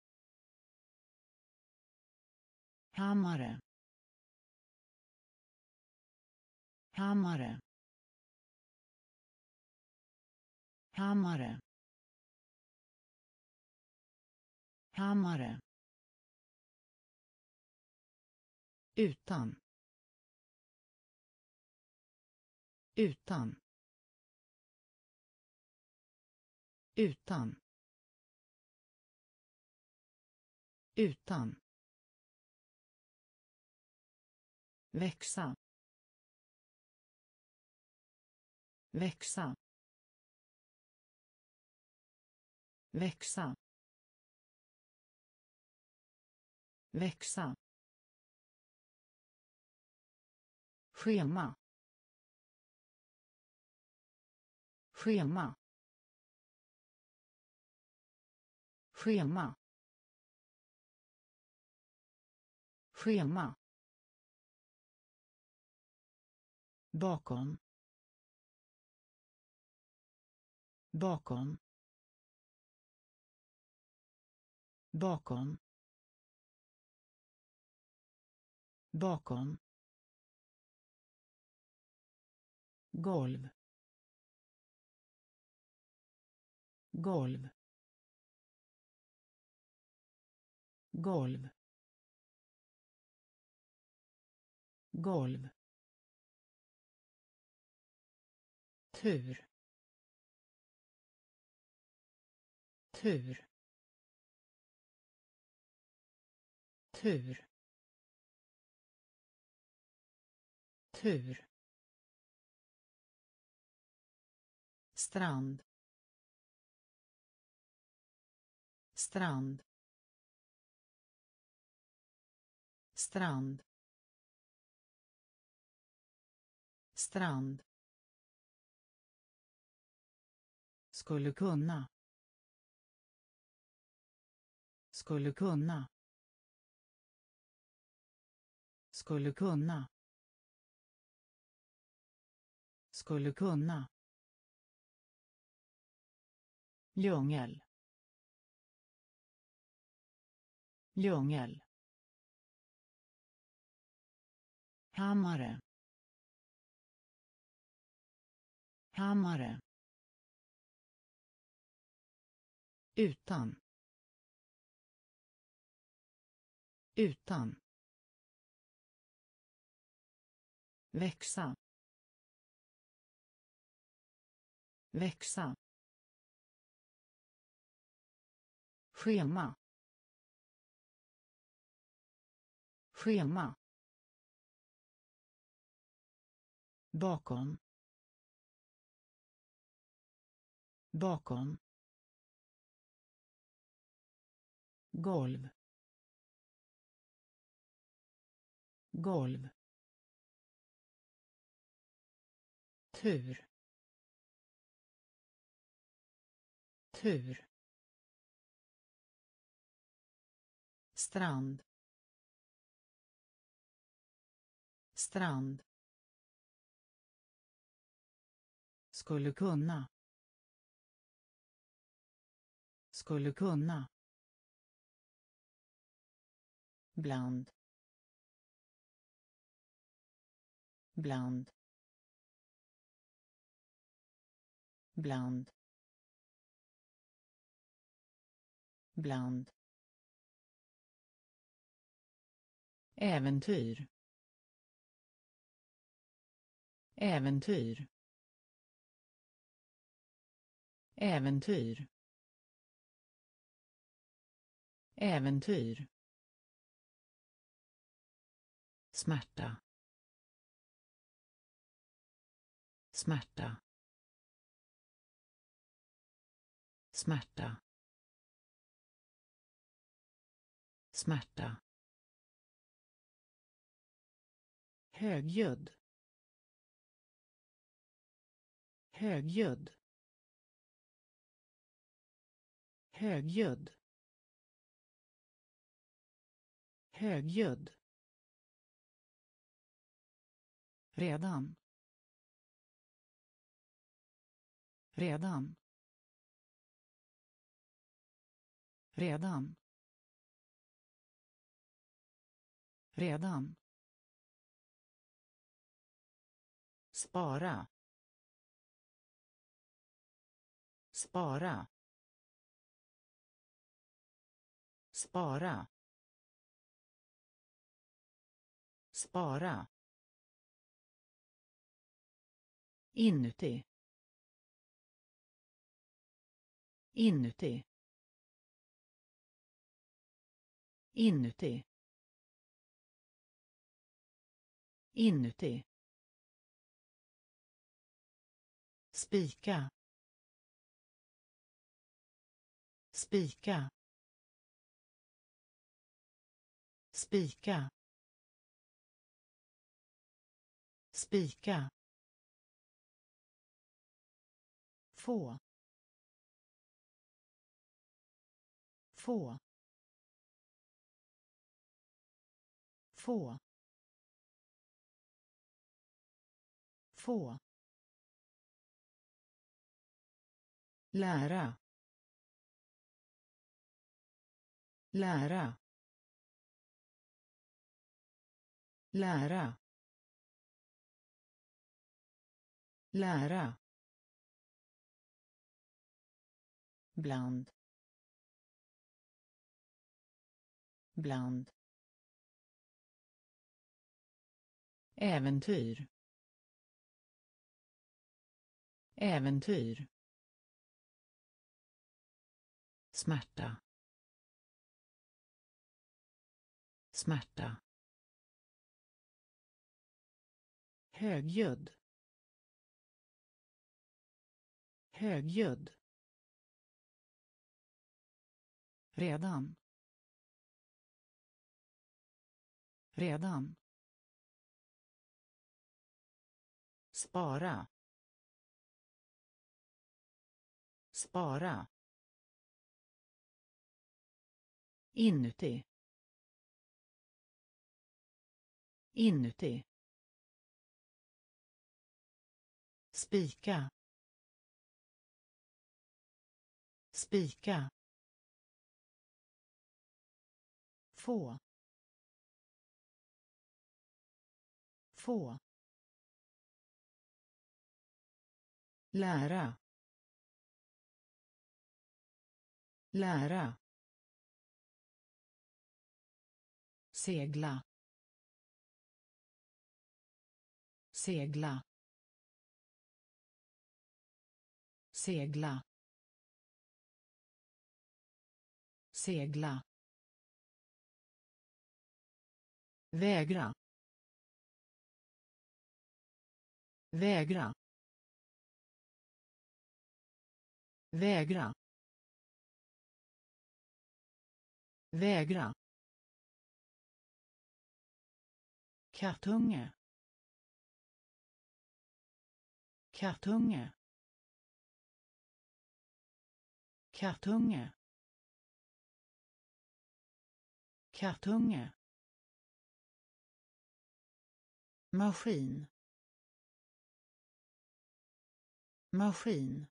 hammare, hammare, hammare, hammare, utan, utan, utan, utan, växa, växa, växa, växa, schema, schema, schema, schema, bakom, bakom, bakom, bakom, golv, golv, golv, golv, tur, tur, tur, tur, strand, strand, strand, strand, skulle kunna, skulle kunna, skulle kunna, skulle kunna, djungel, djungel, hammare, hammare, utan, utan, växa, växa, schema, schema, bakom, bakom, golv, golv, tur, tur, strand, strand, skulle kunna, skulle kunna, bland, bland, bland, bland, äventyr, äventyr, äventyr, äventyr, smärta, smärta, smärta, smärta, högljudd, högljudd, högljudd, högljudd, redan, redan, redan, redan, spara, spara, spara, spara, inuti, inuti, inuti, inuti, spika, spika, spika, spika, få, få, få, få, lära, lära, lära, lära, bland, bland, äventyr, äventyr, smärta, smärta, högljudd, högljudd, redan, redan, spara, spara, inuti, inuti, spika, spika, få, få, lära, lära, segla, segla, segla, segla, vägra, vägra, vägra, vägra, kattunge, kattunge, kattunge, kattunge, maskin, maskin,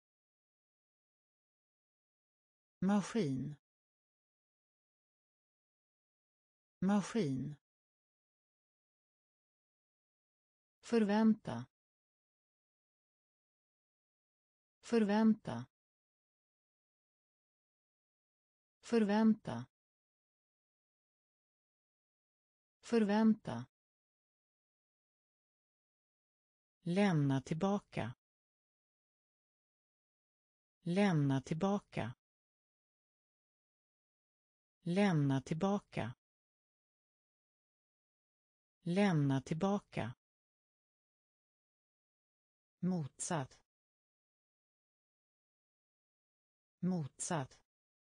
maskin, maskin, förvänta, förvänta, förvänta, förvänta, lämna tillbaka, lämna tillbaka, lämna tillbaka, lämna tillbaka, motsatt, motsatt,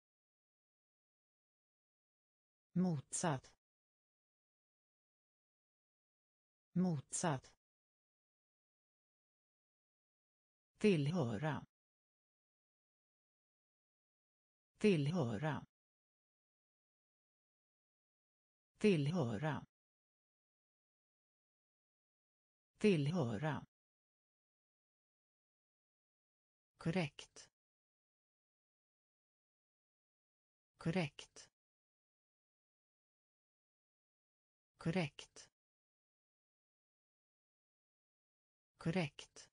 motsatt, motsatt, tillhöra, tillhöra, tillhöra, tillhöra, korrekt, korrekt, korrekt, korrekt,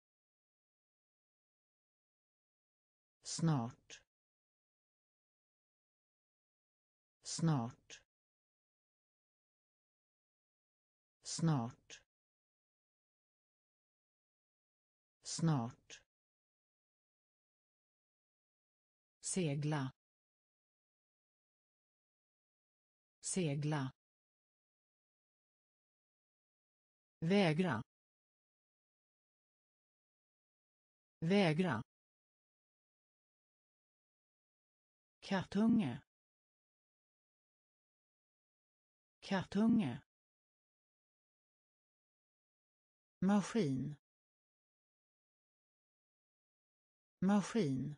snart, snart, snart, snart, segla, segla, vägra, vägra, kattunge, kattunge, maskin, maskin,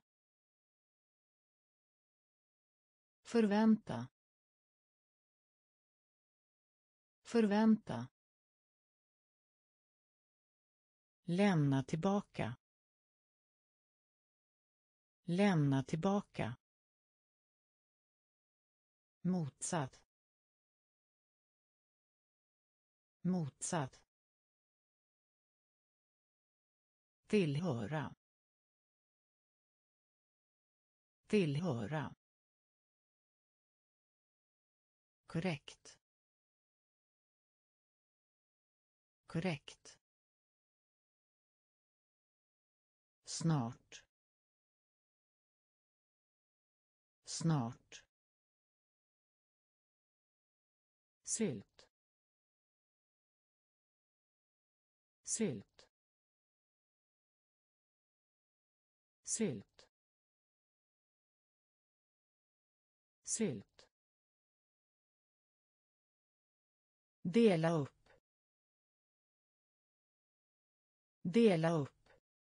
förvänta, förvänta, lämna tillbaka, lämna tillbaka, motsatt, motsatt, tillhöra, tillhöra, korrekt, korrekt, snart, snart, sylt, sylt, sylt, sylt, dela upp, dela upp,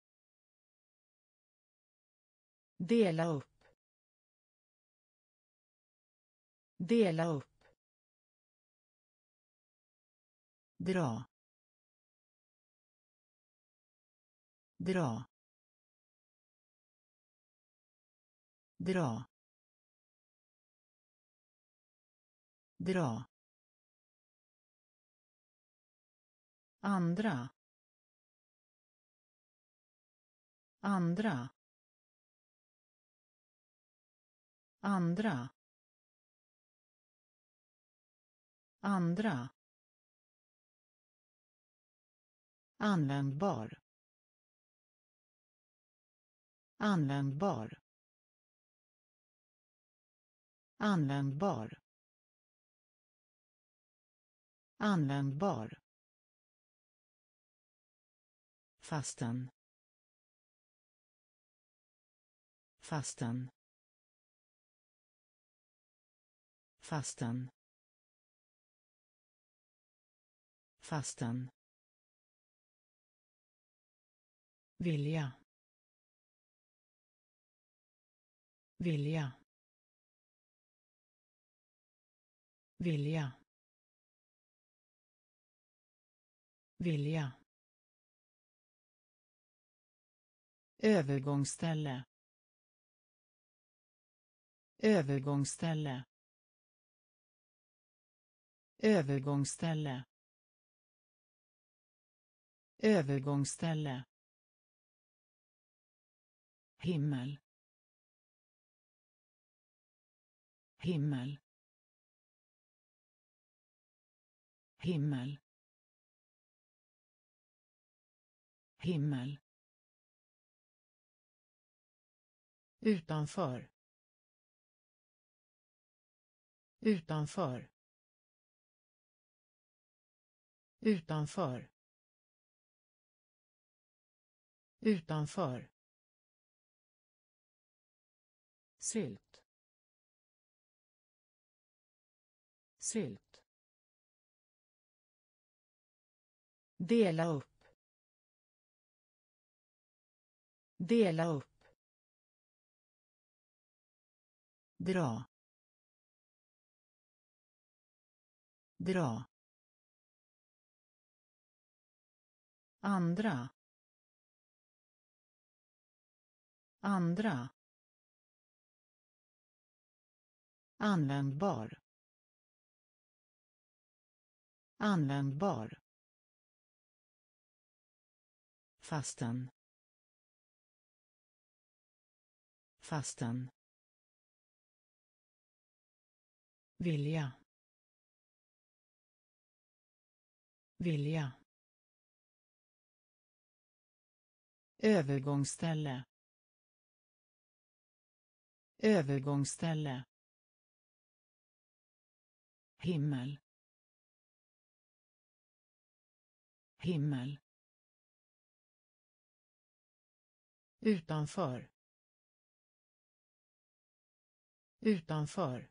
dela upp, dela upp, dra, dra, dra, dra, andra, andra, andra, andra, användbar, användbar, användbar, användbar, fasten, fasten, fasten, fasten, vilja, vilja, vilja, vilja, övergångsställe, övergångsställe, övergångsställe, övergångsställe, himmel, himmel, himmel, himmel, utanför, utanför, utanför, utanför, sylt, sylt, dela upp, dela upp, dra, dra, andra, andra, användbar, användbar, fasten, fasten, vilja, vilja, övergångsställe, övergångsställe, himmel, himmel, utanför, utanför,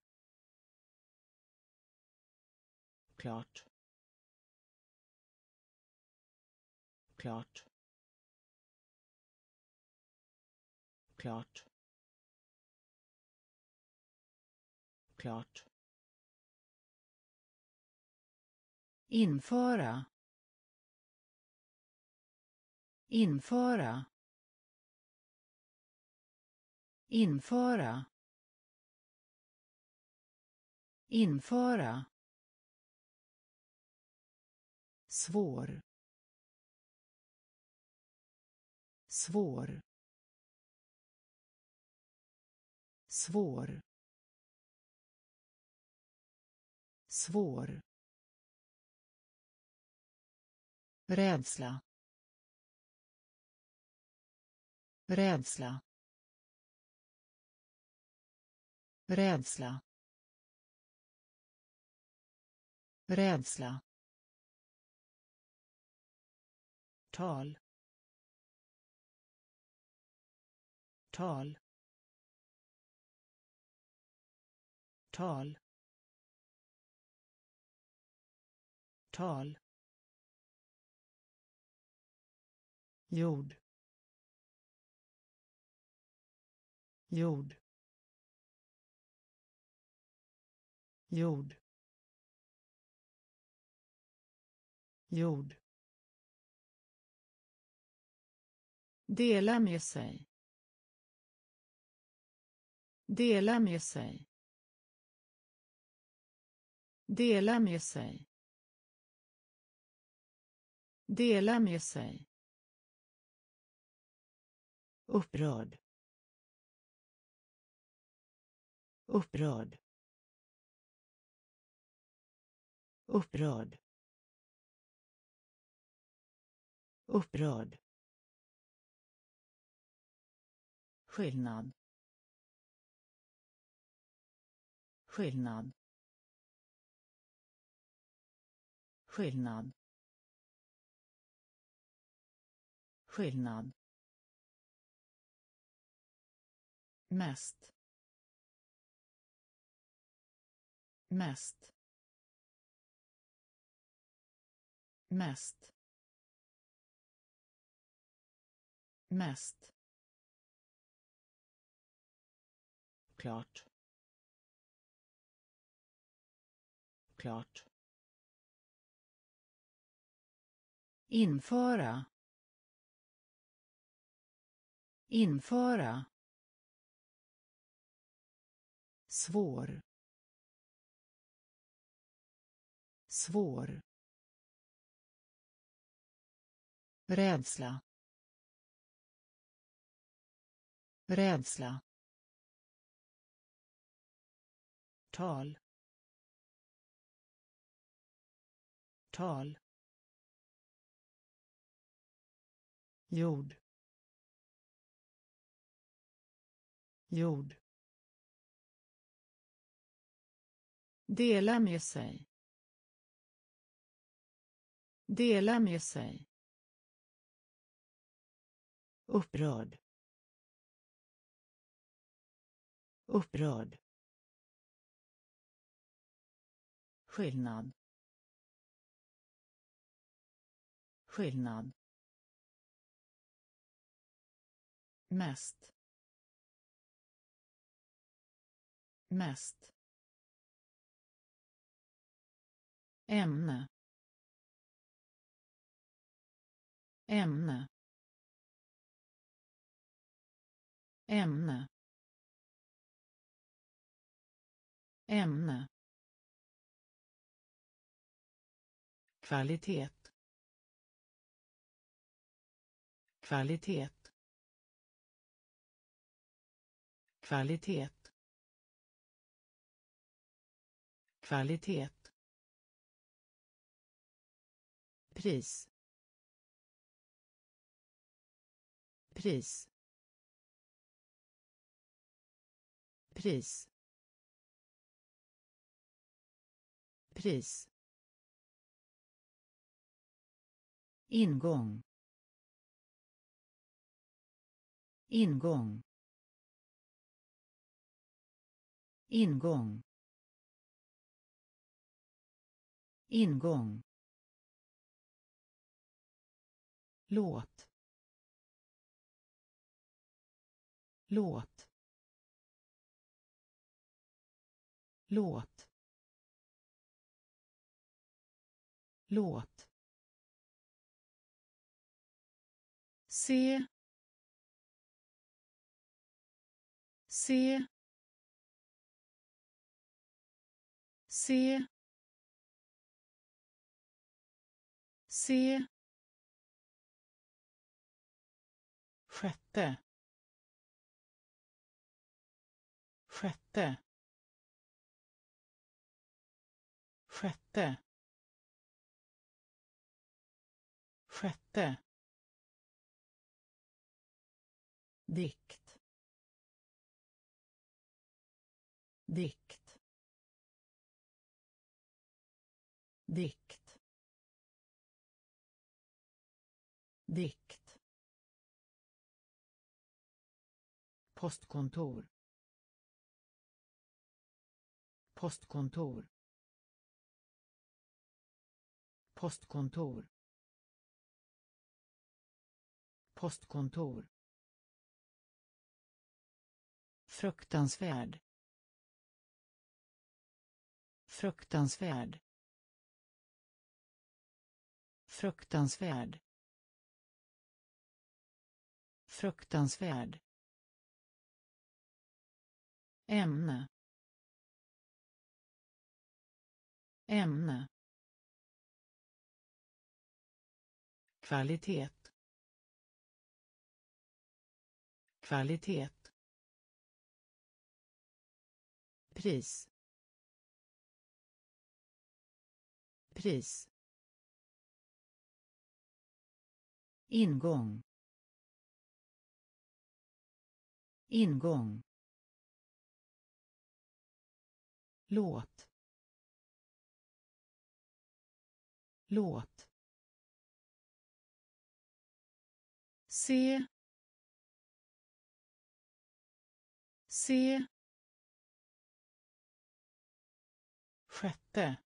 klart, klart, klart, klart, införa, införa, införa, införa, svår, svår, svår, svår, rädsla, rädsla, rädsla, rädsla, tal, tal, tal, tal, jord, jord, jord, jord, dela med sig, dela med sig, dela med sig, dela med sig, upprörd, upprörd, upprörd, upprörd, skillnad, skillnad, skillnad, skillnad, mest, mest, mest, mest, klart, klart, införa, införa, svår, svår, rädsla, rädsla, tal, tal, jord, jord, dela med sig, dela med sig, upprörd, upprörd, skillnad, skillnad, mest, mest, ämne, ämne, ämne, ämne, kvalitet, kvalitet, kvalitet, kvalitet, pris, pris, pris, pris, ingång, ingång, ingång, ingång, låt, låt, låt, låt, se, se, se, se, sjätte, sjätte, sjätte, sjätte, dikt, dikt, dikt, dikt, postkontor, postkontor, postkontor, postkontor, fruktansvärd, fruktansvärd, fruktansvärd, fruktansvärd, ämne, ämne, kvalitet, kvalitet, pris, pris, ingång, ingång, låt, låt, se, se, sjätte,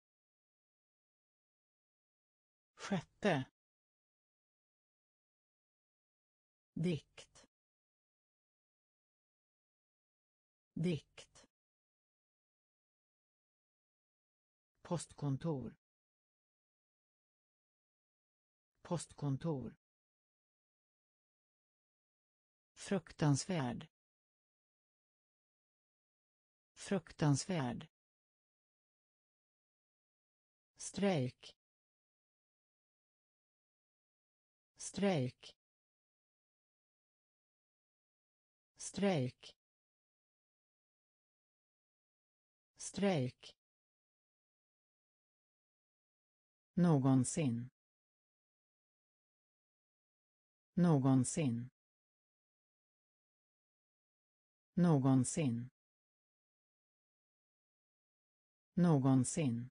sjätte, dikt, dikt, postkontor, postkontor, fruktansvärd, fruktansvärd, strejk, strejk, strejk, strejk, någonsin, någonsin, någonsin, någonsin,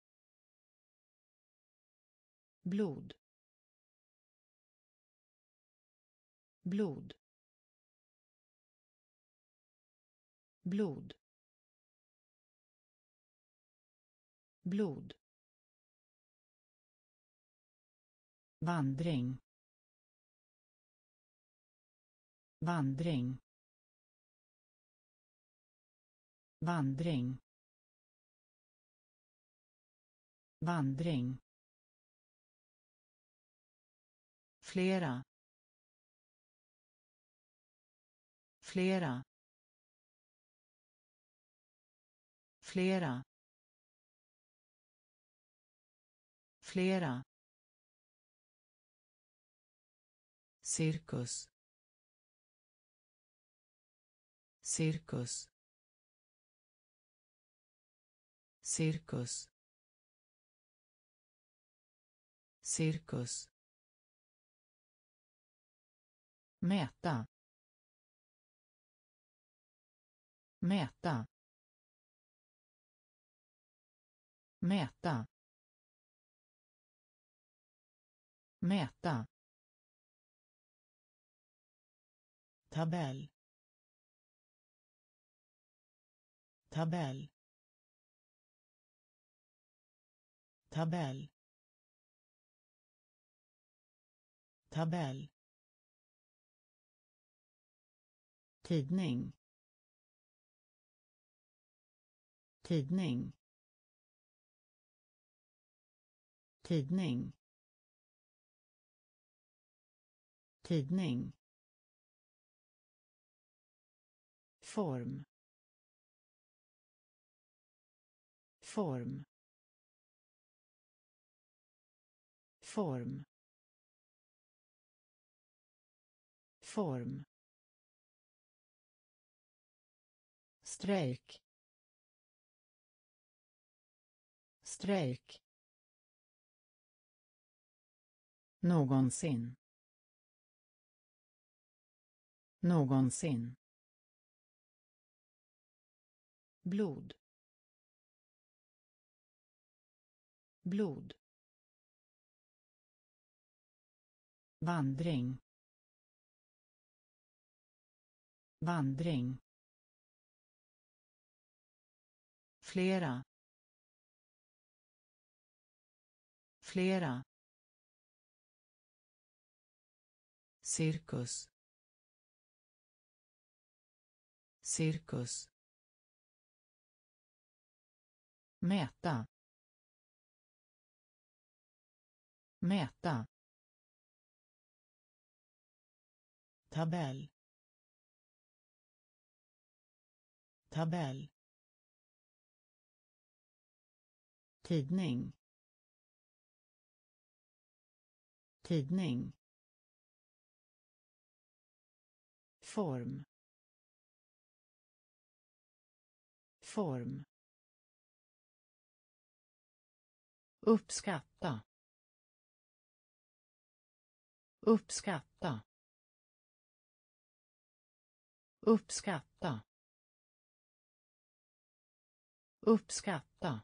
blod, blod, blod, blod, vandring, vandring, vandring, vandring, flera, flera, flera, flera, cirkus, cirkus, cirkus, cirkus, mäta, mäta, mäta, mäta, tabell, tabell, tabell, tabell, tidning, tidning, tidning, tidning, form, form, form, form, strejk, strejk, någonsin, någonsin, blod, blod, vandring, vandring, flera, flera, cirkus, cirkus, mäta, mäta, tabell, tabell, tidning, tidning, form, form, uppskatta, uppskatta, uppskatta, uppskatta,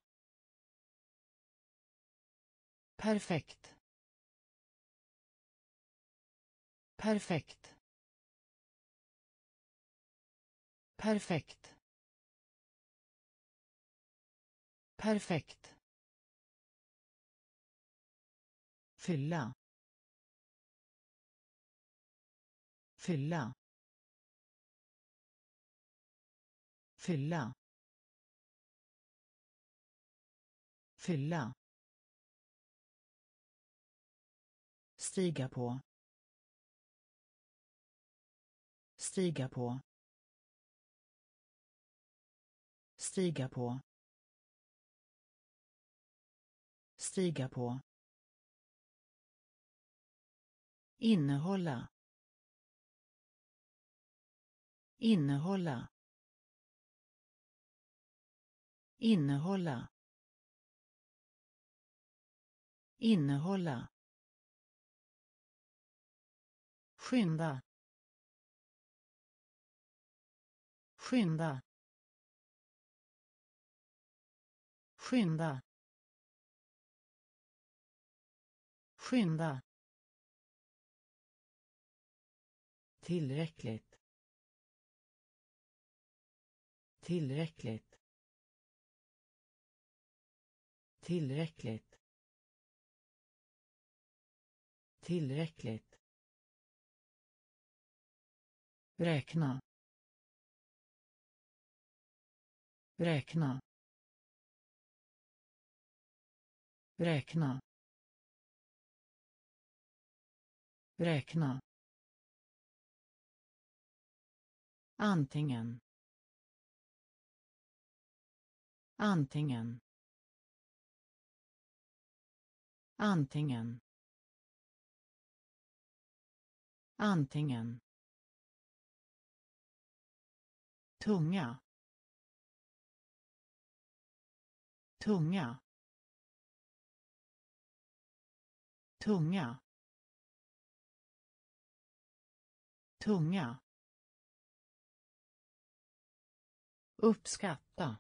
perfekt, perfekt, perfekt, perfekt, fylla, fylla, fylla, fylla, stiga på, stiga på, stiga på, stiga på, innehålla, innehålla, innehålla, innehålla, skynda, skynda, skynda, skynda, tillräckligt, tillräckligt, tillräckligt, tillräckligt, räkna, räkna, räkna, räkna, antingen, antingen, antingen, antingen, tunga, tunga, tunga, tunga, uppskatta,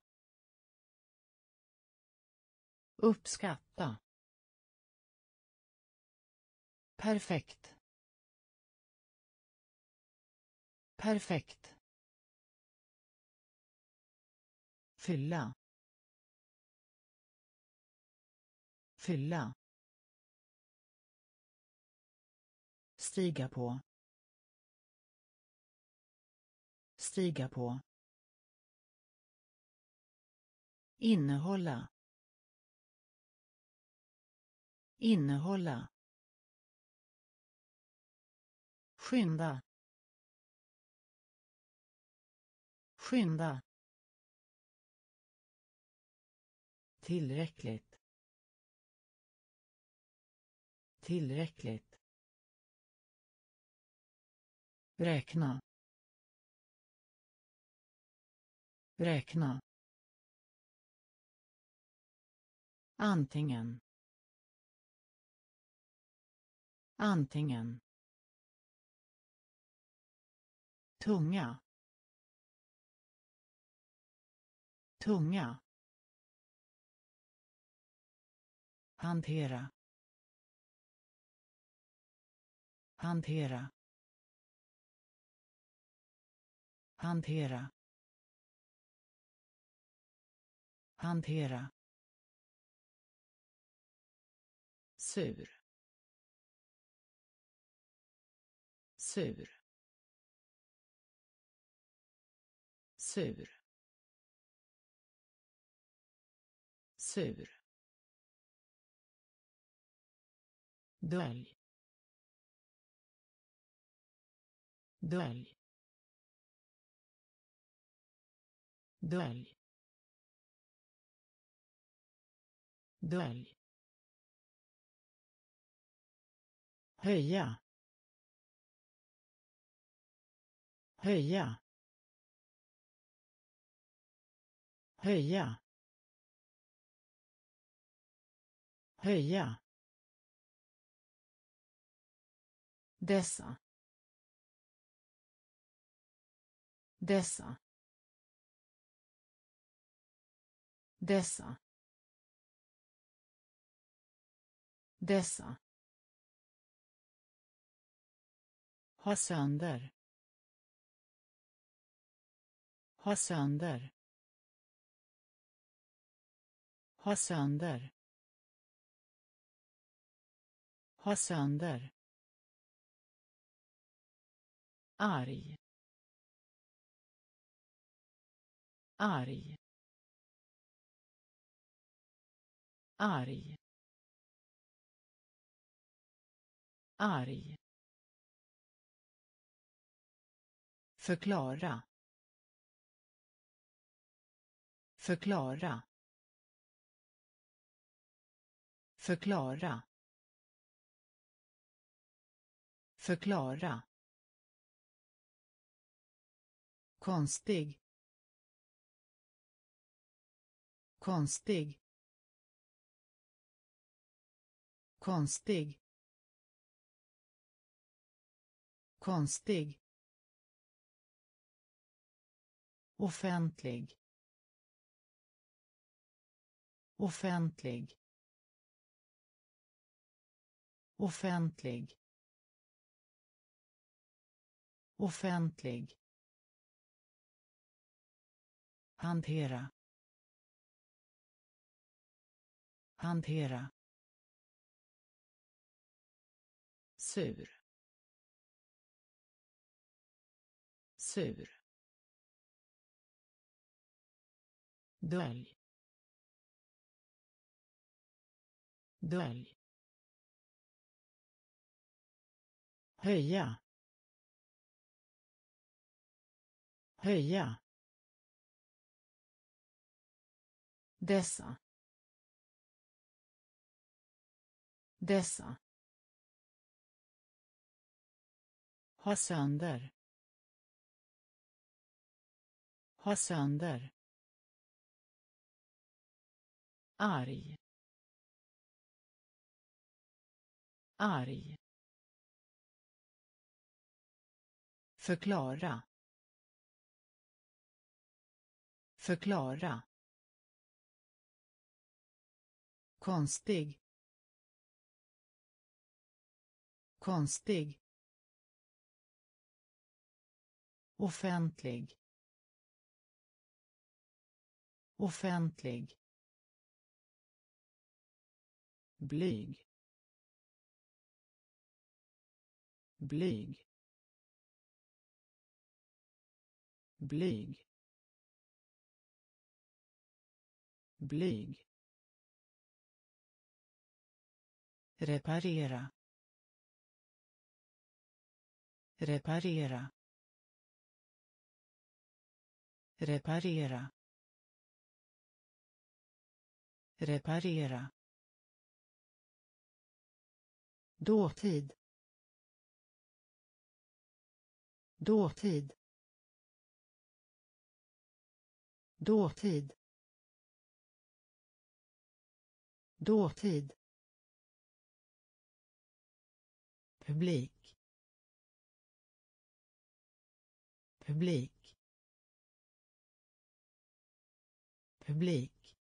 uppskatta, perfekt, perfekt, fylla, fylla, stiga på, stiga på, innehålla, innehålla, skynda, skynda, tillräckligt, tillräckligt, räkna, räkna, antingen, antingen, tunga, tunga, hantera, hantera, hantera, hantera, sur, sur, sur, sur, dölj, dölj, dölj, dölj, höja, höja, höja, höja, dessa, dessa, dessa, dessa, ha sönder, ha sönder, ha sönder, ha sönder, arg, arg, arg, arg, förklara, förklara, förklara, förklara, konstig, konstig, konstig, konstig, offentlig, offentlig, offentlig, offentlig, hantera, hantera, sur, sur, dölj, dölj, höja, höja, dessa, dessa, ha sönder, ha sönder, arg, arg, förklara, förklara, konstig, konstig, offentlig, offentlig, blyg, blyg, blyg, blyg, reparera, reparera, reparera, reparera, dåtid, dåtid, dåtid, dåtid, publik, publik, publik,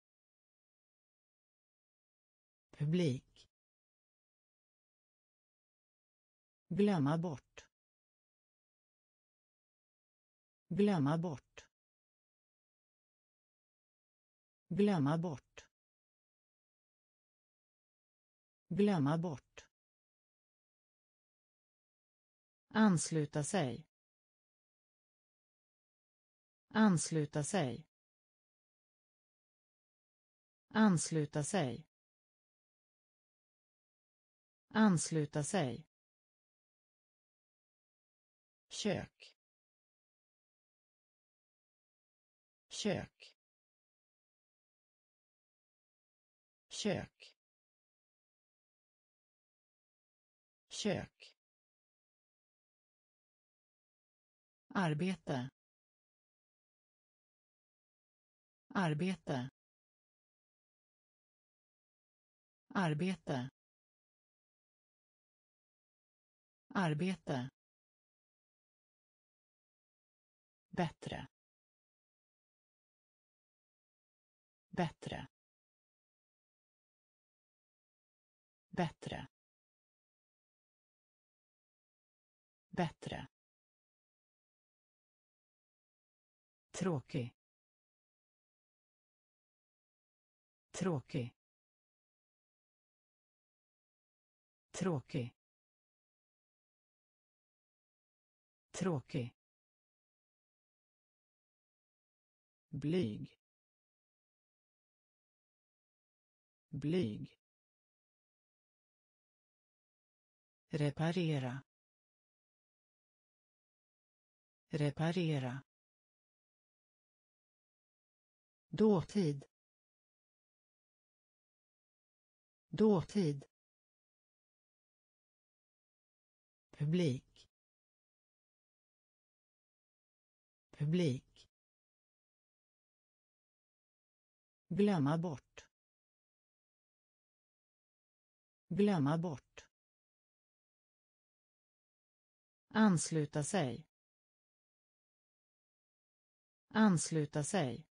publik, glömma bort, glömma bort, glömma bort, glömma bort, ansluta sig, ansluta sig, ansluta sig, ansluta sig, kök, kök, kök, kök, arbete, arbete, arbete, arbete, bättre, bättre, bättre, bättre, tråkig, tråkig, tråkig, tråkig, blyg, blyg, reparera, reparera, dåtid, dåtid, publik, publik, glömma bort, glömma bort, ansluta sig, ansluta sig,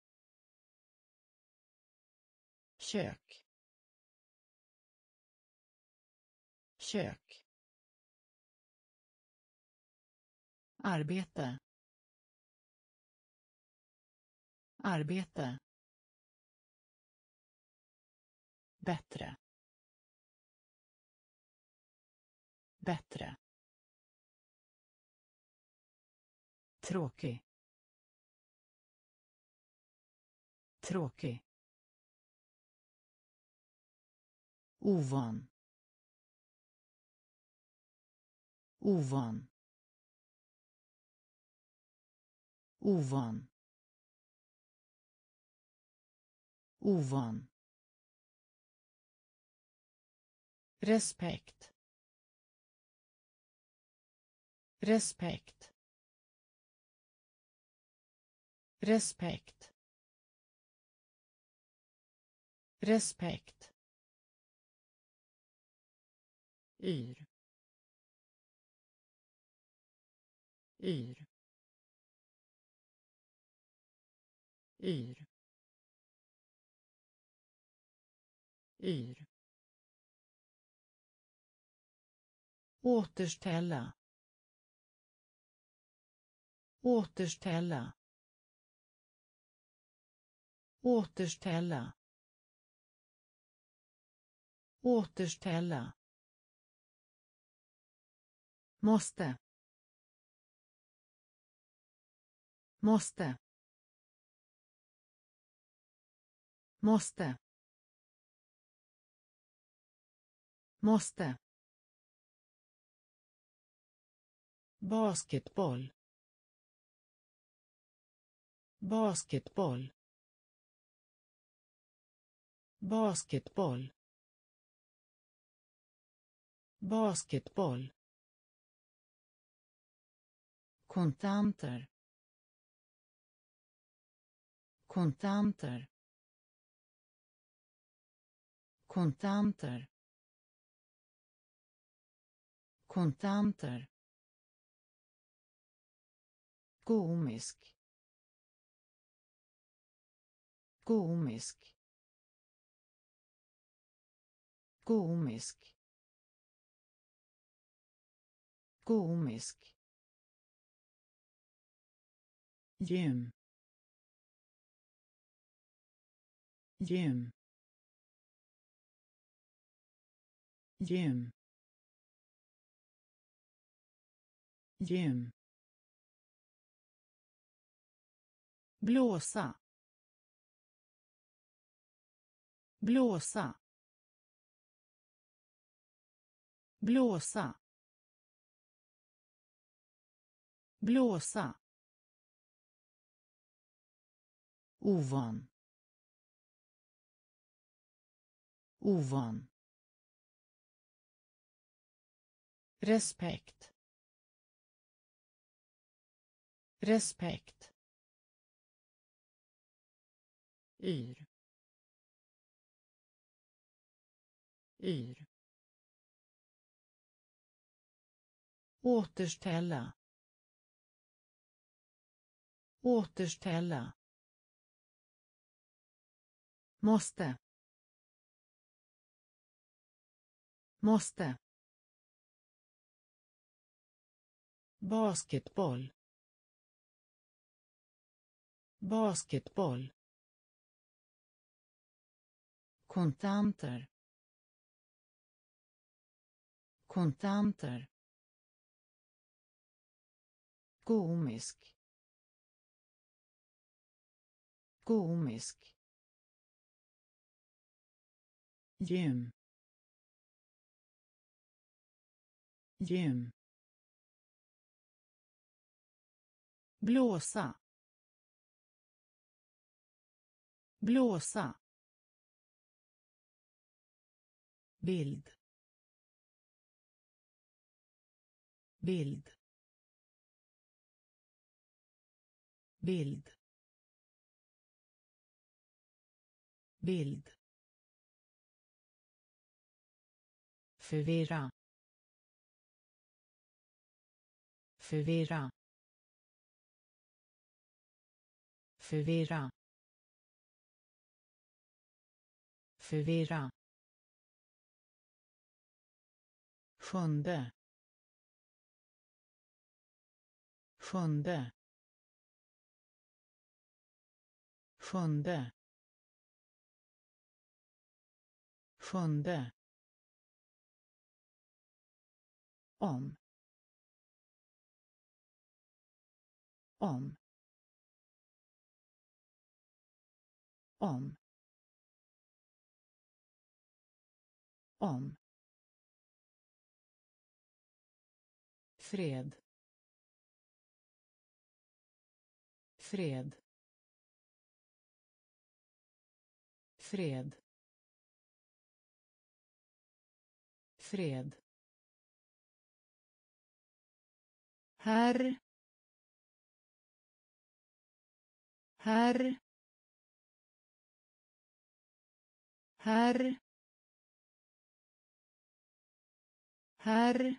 kök, kök, arbete, arbete, bättre, bättre, tråkig, tråkig, ovan, ovan, ovan, ovan, respekt, respekt, respekt, respekt, yr, yr, yr, yr, återställa, återställa, återställa, återställa, måste, måste, måste, måste, basketboll, basketboll, basketboll, basketboll, kontanter, kontanter, kontanter, kontanter, komisk, komisk, komisk, komisk, gym, gym, gym, gym, blåsa, blåsa, blåsa, blåsa, ovan, ovan, respekt, respekt, yr, yr, återställa, återställa, måste, måste, basketboll, basketboll, kontanter, kontanter, komisk, komisk, gym, gym, blåsa, blåsa, bild, bild, bild, bild, förvirra, förvirra, förvirra, förvirra, sjunde, sjunde, sjunde, sjunde, om, om, om, om, fred, fred, fred, fred, herr, herr, herr, herr,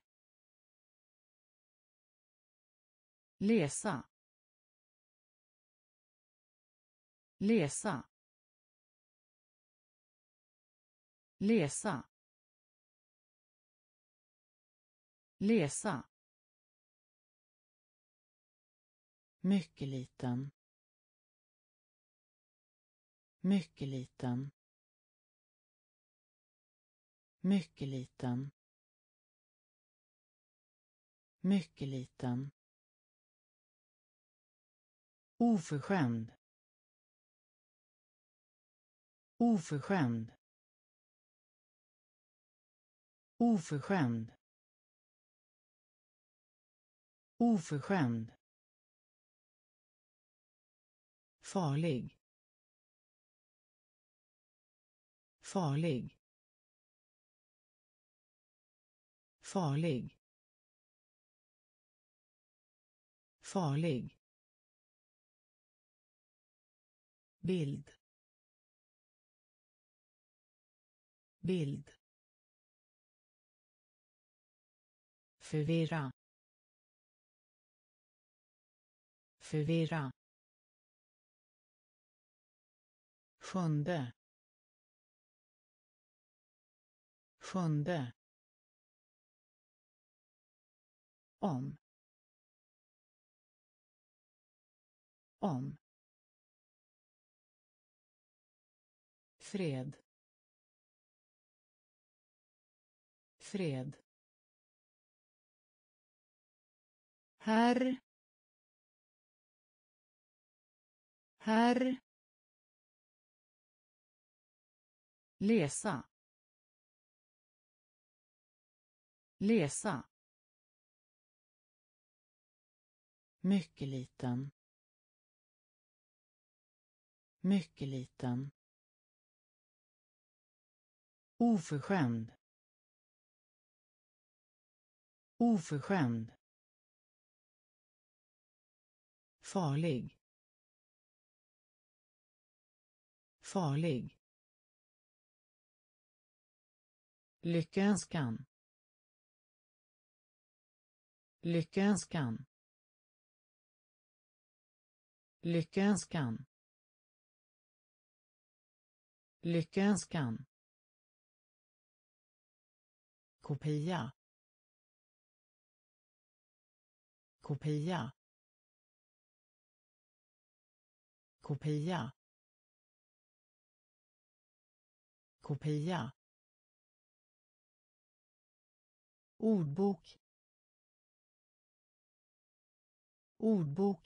läsa, läsa, läsa, läsa, mycket liten, mycket liten, mycket liten, mycket liten, oförskämd, oförskämd, oförskämd, oförskämd, farlig, farlig, farlig, farlig, bild, bild, förvirra, förvirra, sjunde, sjunde, om, om, fred, fred, herr, herr, läsa, läsa, mycket liten, mycket liten, oförskämd, oförskämd, farlig, farlig, lyckönskan, lyckönskan, lyckönskan, lyckönskan, kopia, kopia, kopia, kopia, ordbok, ordbok,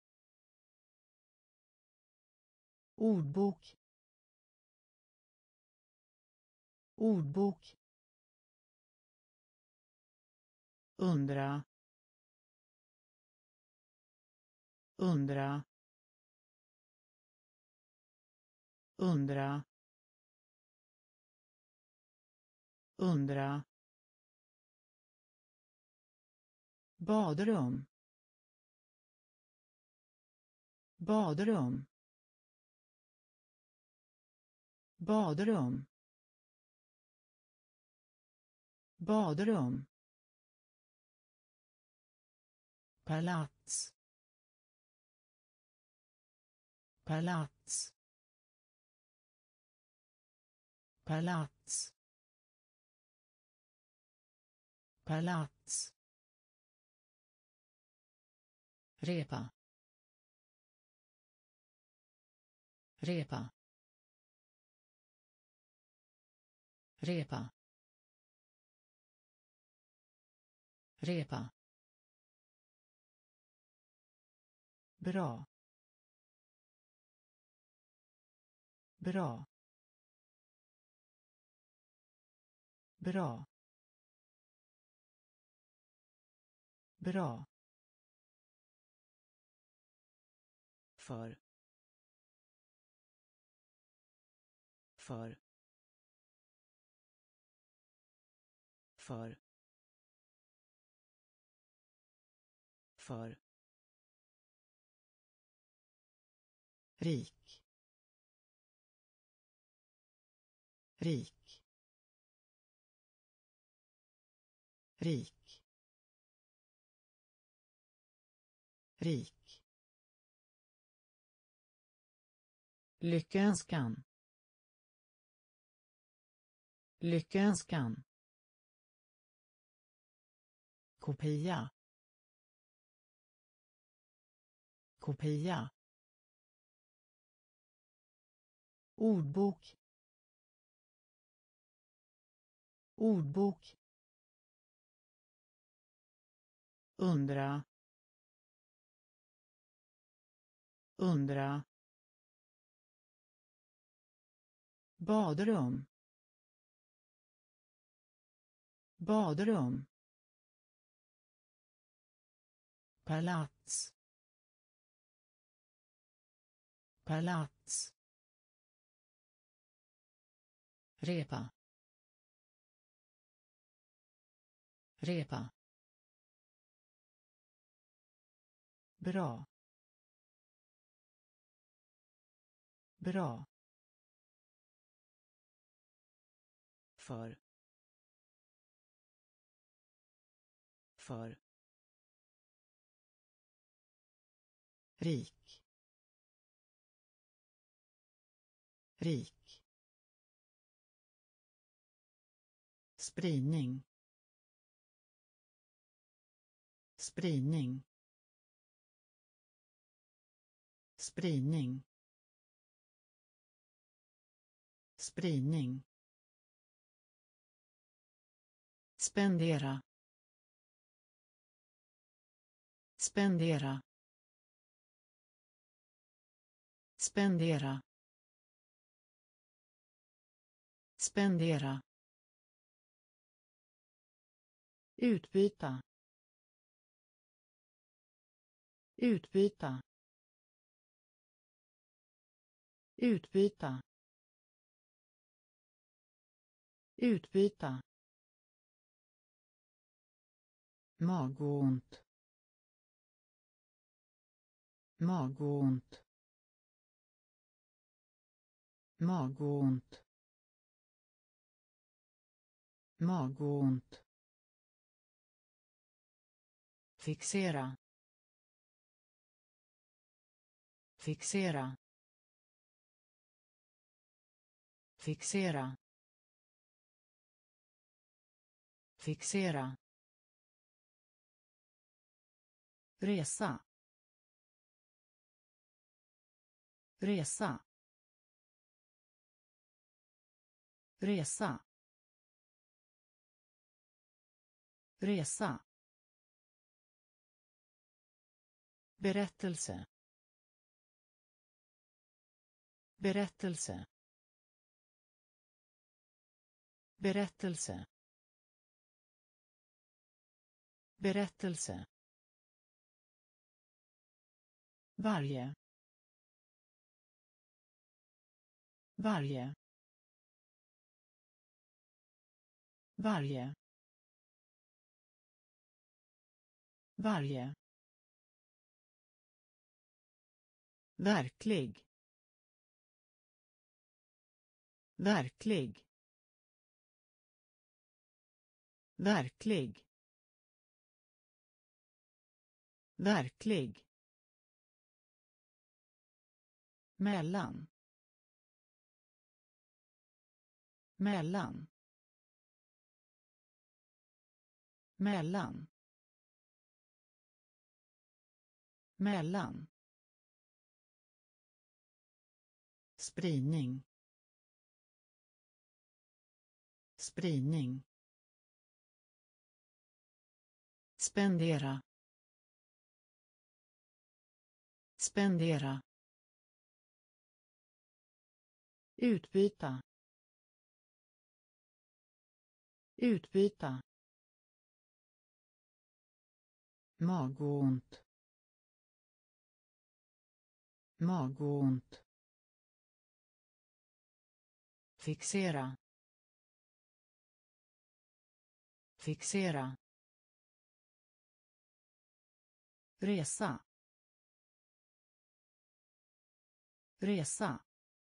ordbok, ordbok, undra, undra, undra, undra, badrum, badrum, badrum, badrum, palats, palats, palats, palats, repa, repa, repa, repa, bra, bra, bra, bra, för, för, för, för, rik, rik, rik, rik, lyckönskan, lyckönskan, kopia, kopia, ordbok, ordbok, undra, undra, badrum, badrum, palats, palats, repa, repa, bra, bra, för, för, rik, rik, spridning, spridning, spridning, spridning, spendera, spendera, spendera, spendera, utbyta, utbyta, utbyta, utbyta, magont, magont, magont, magont, fixera, fixera, fixera, fixera, resa, resa, resa, resa, berättelse, berättelse, berättelse, berättelse, varje, varje, varje, varje, verklig, verklig, verklig, verklig, mellan, mellan, mellan, mellan, spridning, spridning, spendera, spendera, utbyta, Utbyta. Magont. Magont. Fixera. Fixera. Resa. Resa.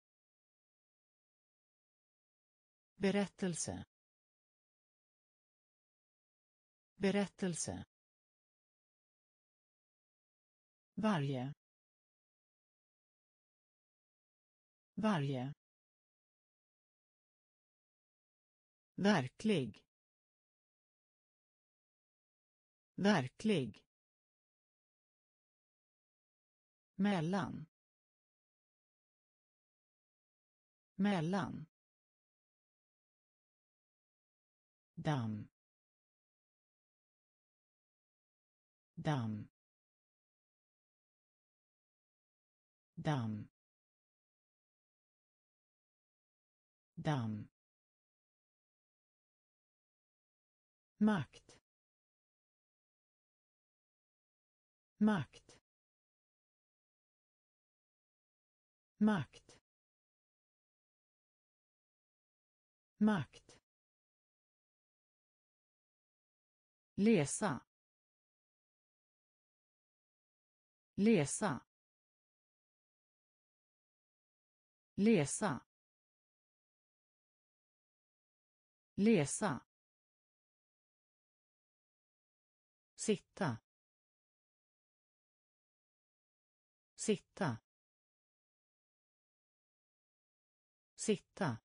Berättelse. Berättelse. Varje. Varje. Verklig. Verklig. Mellan. Mellan. Damm. Damm. Damm. Damm. Makt. Makt. Makt. Makt. Läsa. Läsa. Läsa. Läsa. Sitta. Sitta. Sitta.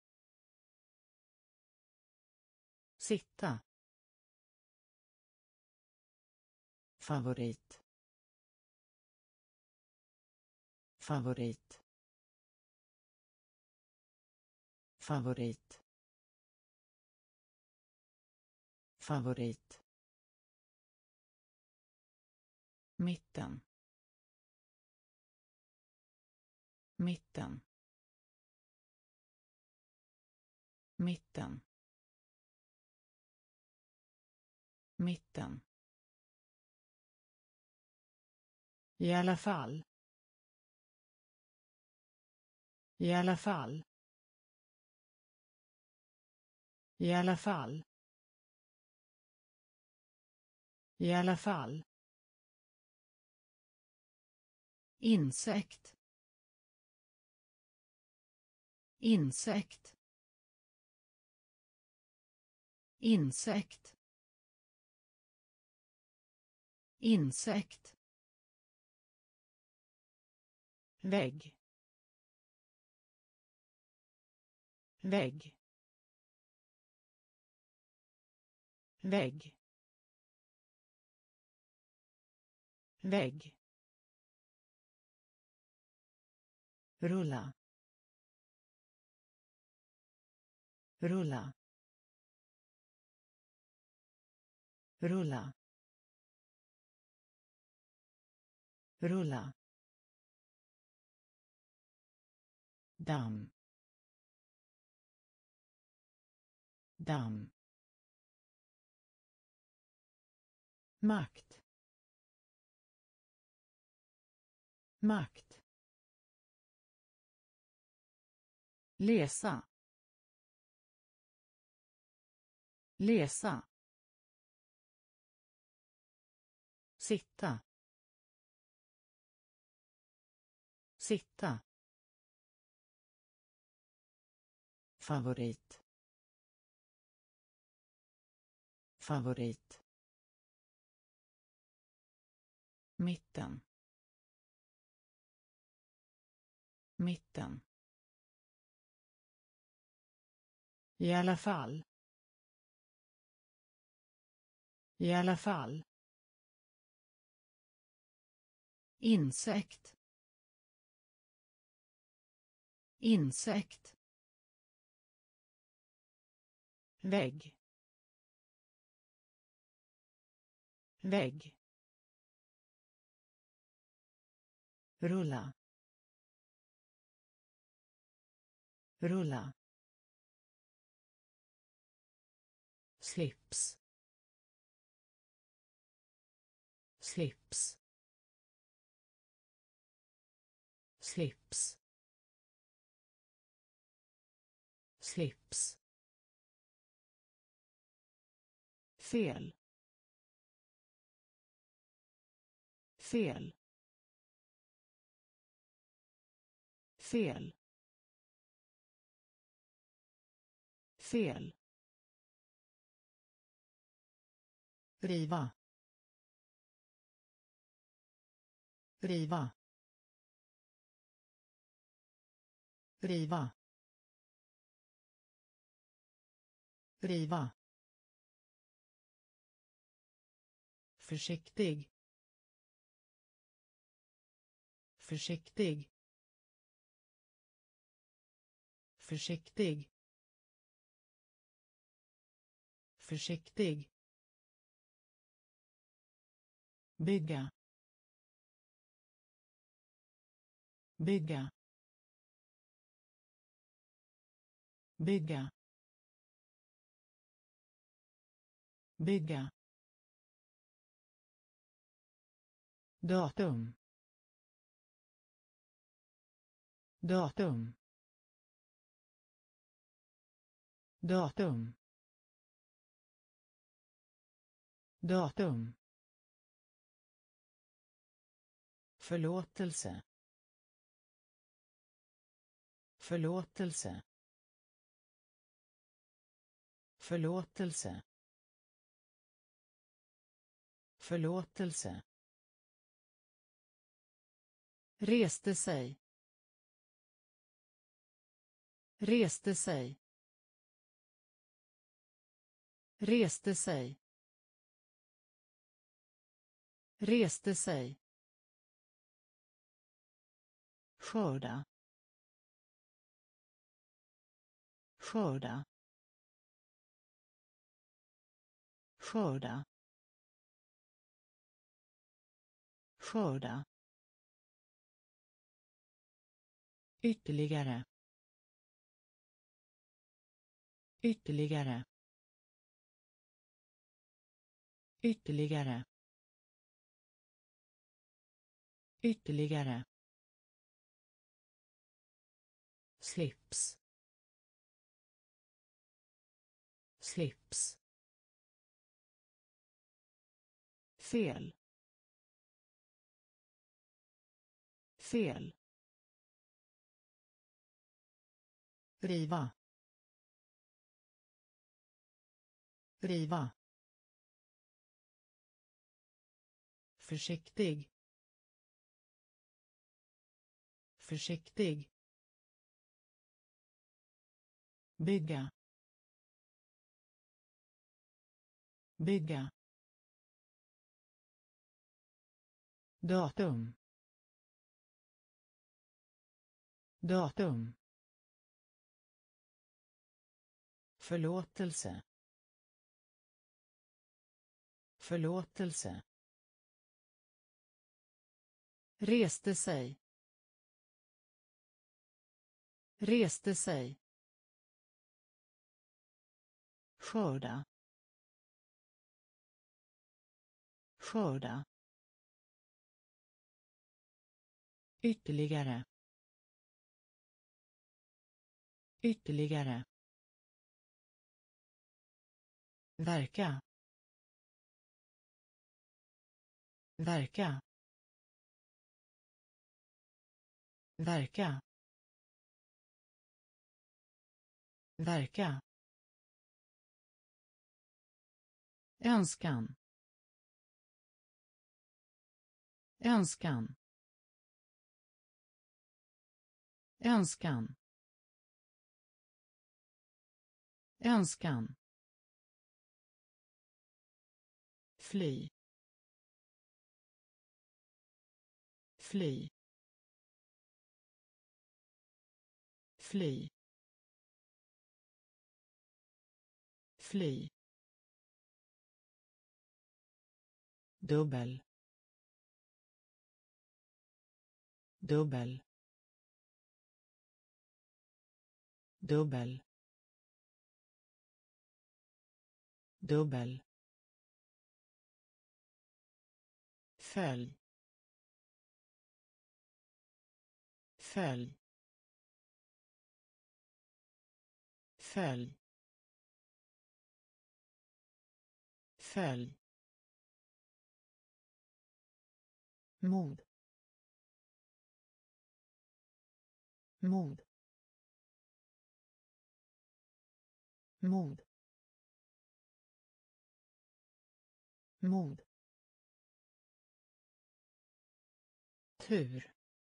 Sitta. Favorit. Favorit. Favorit. Favorit. Mitten. Mitten. Mitten. Mitten. I alla fall. I alla fall. I alla fall. I alla fall. Insekt. Insekt. Insekt. Insekt. Vägg. Vägg. Vägg. Vägg. Rulla. Rulla. Rulla. Rulla. Damm. Damm. Makt. Makt. Läsa. Läsa. Sitta. Sitta. Favorit. Favorit. Mitten. Mitten. I alla fall. I alla fall. Insekt. Insekt. Vägg. Vägg. Rulla. Rulla. slips, slips, slips, slips, fel, fel, fel, fel, riva, riva, riva, riva, försiktig, försiktig, försiktig, försiktig, bygga, bygga, bygga, bygga, datum, datum, datum, datum, förlåtelse, förlåtelse, förlåtelse, förlåtelse, reste sig, reste sig, reste sig, reste sig, skörda, skörda, skörda, skörda, ytterligare, ytterligare, ytterligare, ytterligare, slips, slips, fel, fel, riva, riva, försiktig, försiktig, bygga, bygga, datum, datum, förlåtelse, förlåtelse, reste sig, reste sig, skörda, skörda, ytterligare, ytterligare, verka, verka, verka, verka, önskan, önskan, önskan, önskan, fly, fly, fly, fly, dubbel, dubbel, dubbel, dubbel, följ, följ, följ, följ, mod, mod, mod, mod, tur,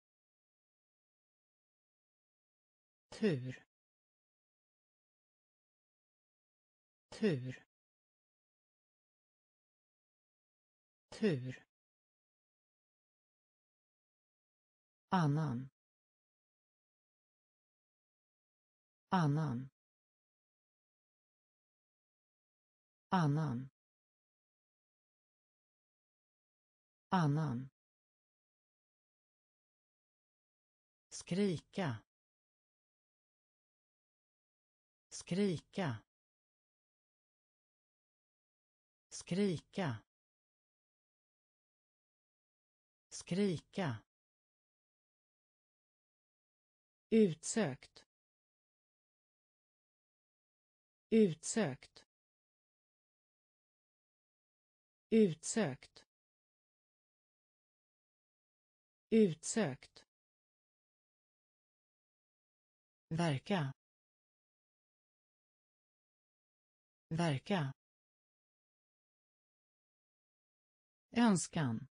tur, tur, tur, annan, annan, annan, annan, skrika, skrika, skrika, skrika, utsökt, utsökt, utsökt, utsökt, verka, verka, önskan,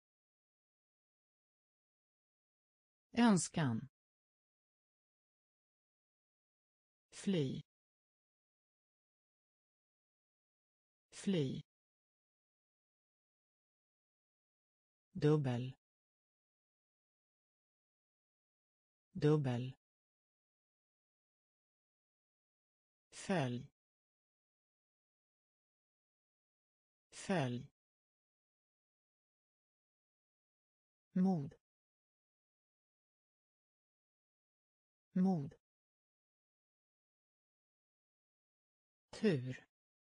önskan, fly, fly, dubbel, dubbel, följ, följ, mod, mod, tur,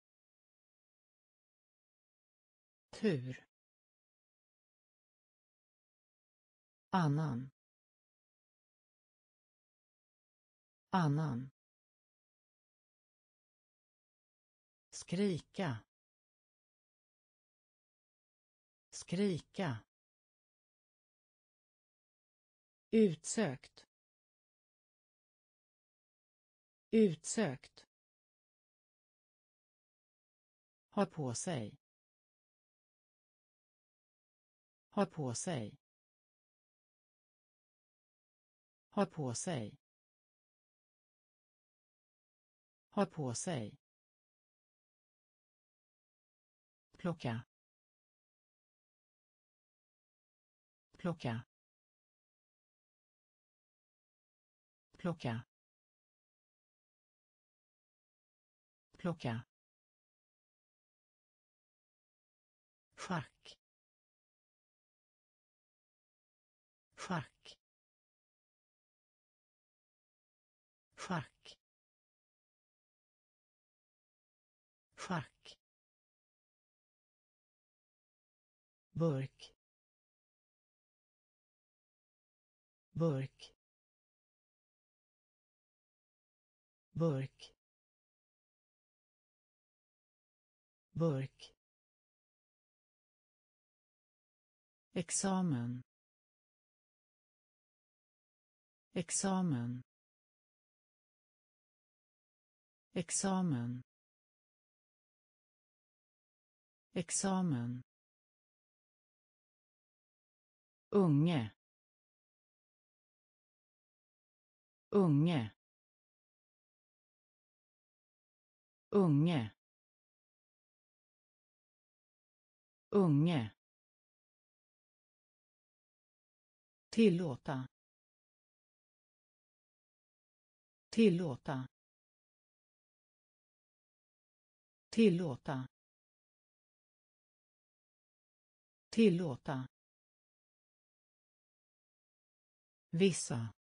tur, annan, annan, skrika, skrika, utsökt, utsökt, ha på sig, ha på sig, ha på sig, ha på sig, plocka, plocka, plocka, plocka, schack, schack, schack, schack, burk, burk, burk, burk, examen, examen, examen, examen, unge, unge, unge, unge, tillåta, tillåta, tillåta, tillåta, vissa,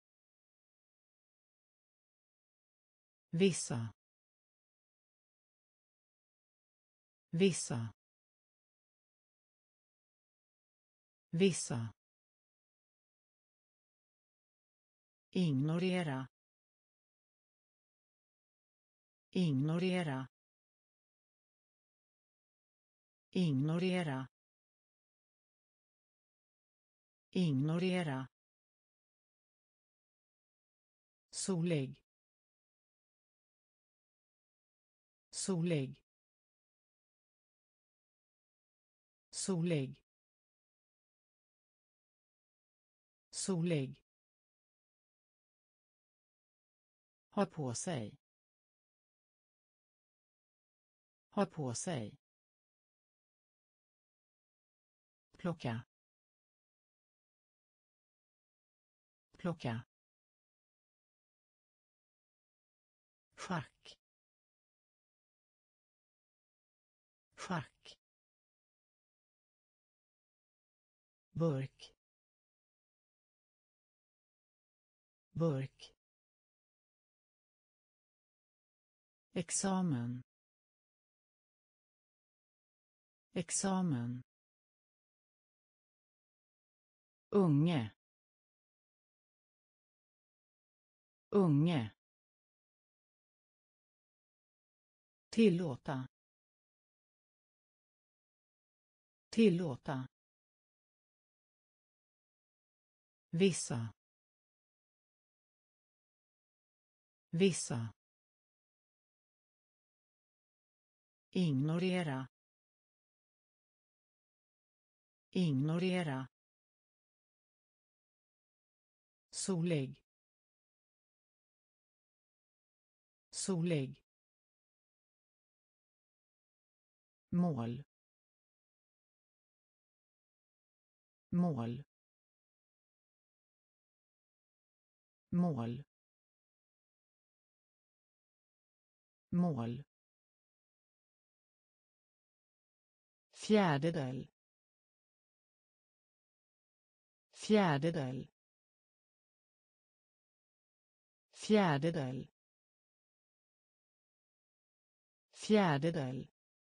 vissa, Vissa. Vissa. Ignorera. Ignorera. Ignorera. Ignorera. Solig. Solig. Solig. Solig. Ha på sig. Ha på sig. Plocka. Plocka. Schack. Schack. Burk. Burk. Examen. Examen. Unge. Unge. Tillåta. Tillåta. Vissa. Vissa. Ignorera. Ignorera. Solig. Solig. Mål. Mål. Mål. Mål. Fjärdedel. Fjärdedel. Fjärdedel. Fjärdedel.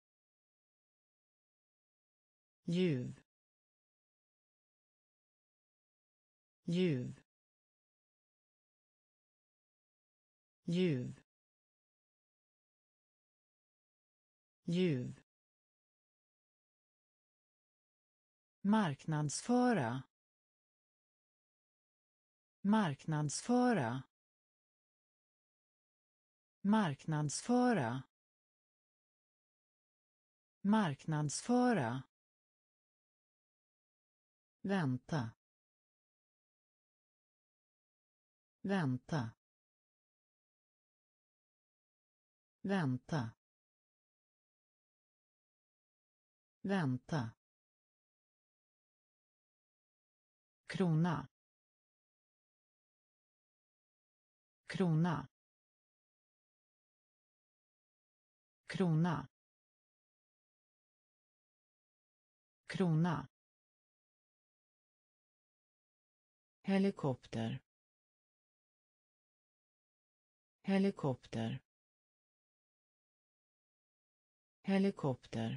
Ljuv. Ljuv. Ljuv. Ljuv. Marknadsföra. Marknadsföra. Marknadsföra. Marknadsföra. Vänta. Vänta. Vänta. Vänta. Krona. Krona. Krona. Krona. Helikopter. Helikopter. Helikopter.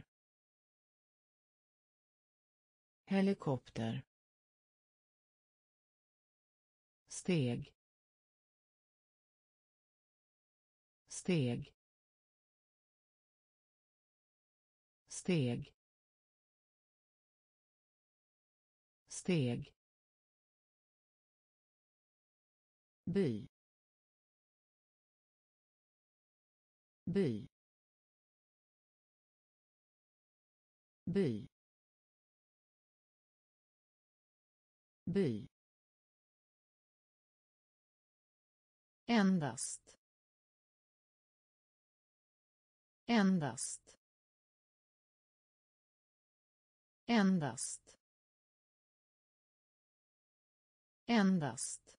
Helikopter. Steg. Steg. Steg. Steg. By. By. By. By. Endast. Endast. Endast. Endast.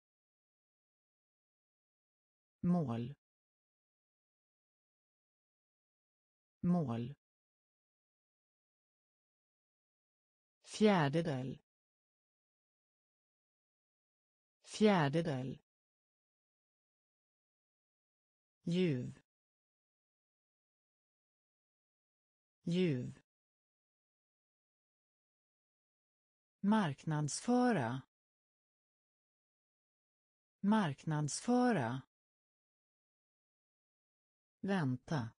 Mål. Mål. Fjärdedel. Fjärdedel. Ljuv. ljuv, marknadsföra, marknadsföra, vänta,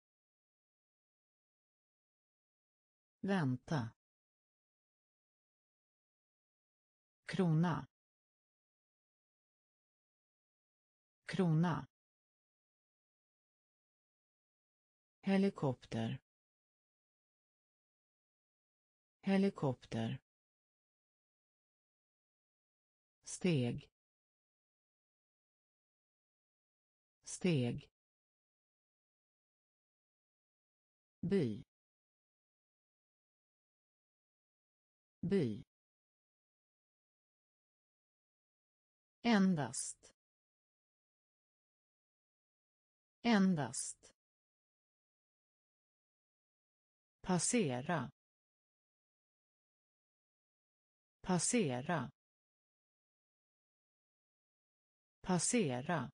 vänta, krona, krona, helikopter, helikopter, steg, steg, by, by, endast, endast, passera, passera, passera,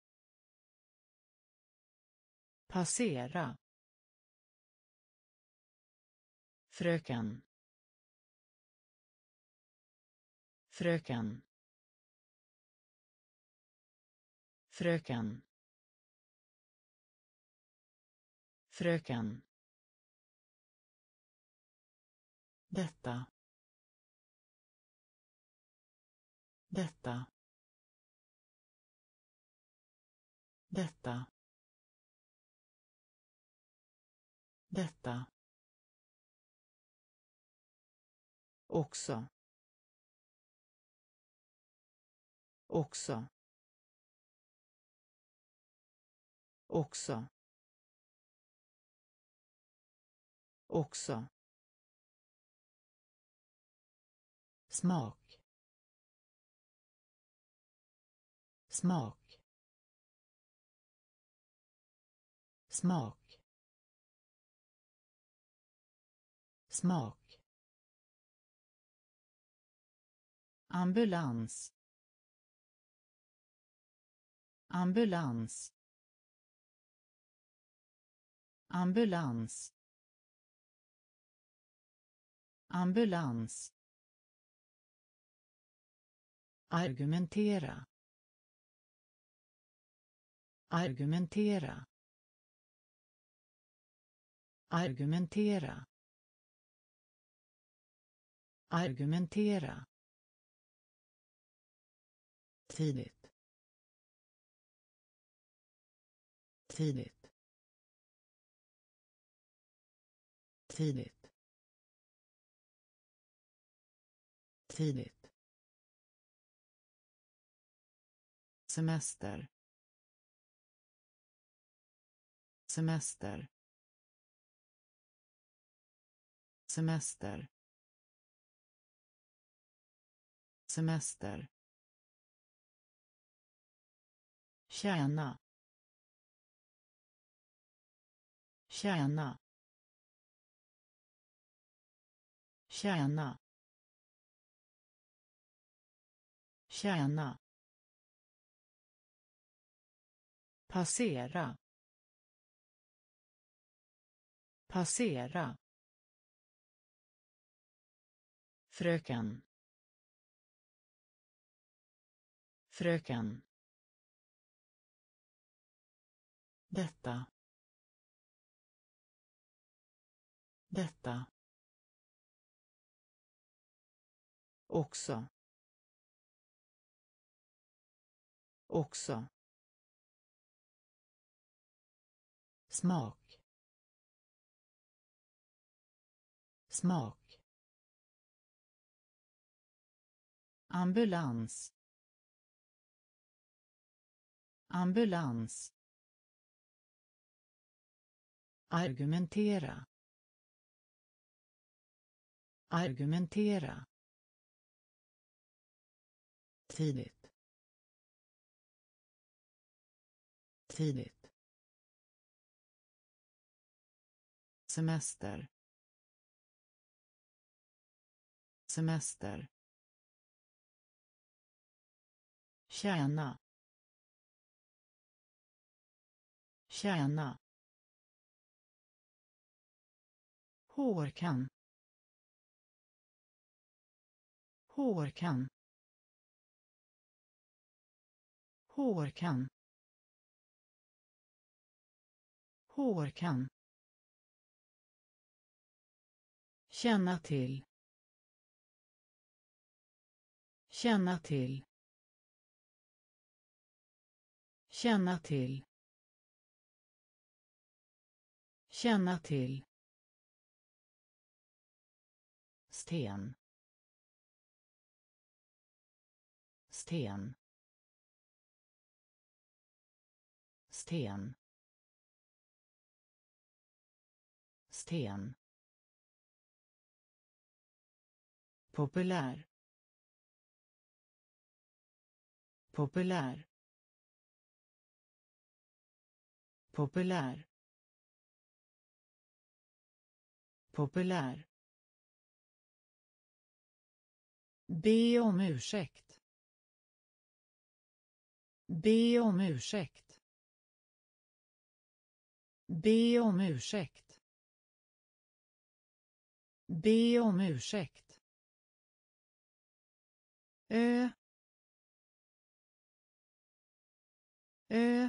passera, fröken, fröken, fröken, fröken, detta, detta, detta, detta, också, också, också, också, smak, smak, smak, smak, ambulans, ambulans, ambulans, ambulans, argumentera, argumentera, argumentera, argumentera, tidigt, tidigt, tidigt, tidigt, semester, semester, semester, semester, tjäna, tjäna, tjäna, tjäna, passera, passera, fröken, fröken, detta, detta, också, också, smak, smak, ambulans, ambulans, argumentera, argumentera, tidigt, tidigt, semester, semester, tjäna, tjäna, hårkam, hårkam, hårkam, hårkam, känna till, känna till, känna till, känna till, sten, sten, sten, sten, populär, populär, populär, populär, be om ursäkt, be om ursäkt, be om ursäkt, be om ursäkt, ö, ö,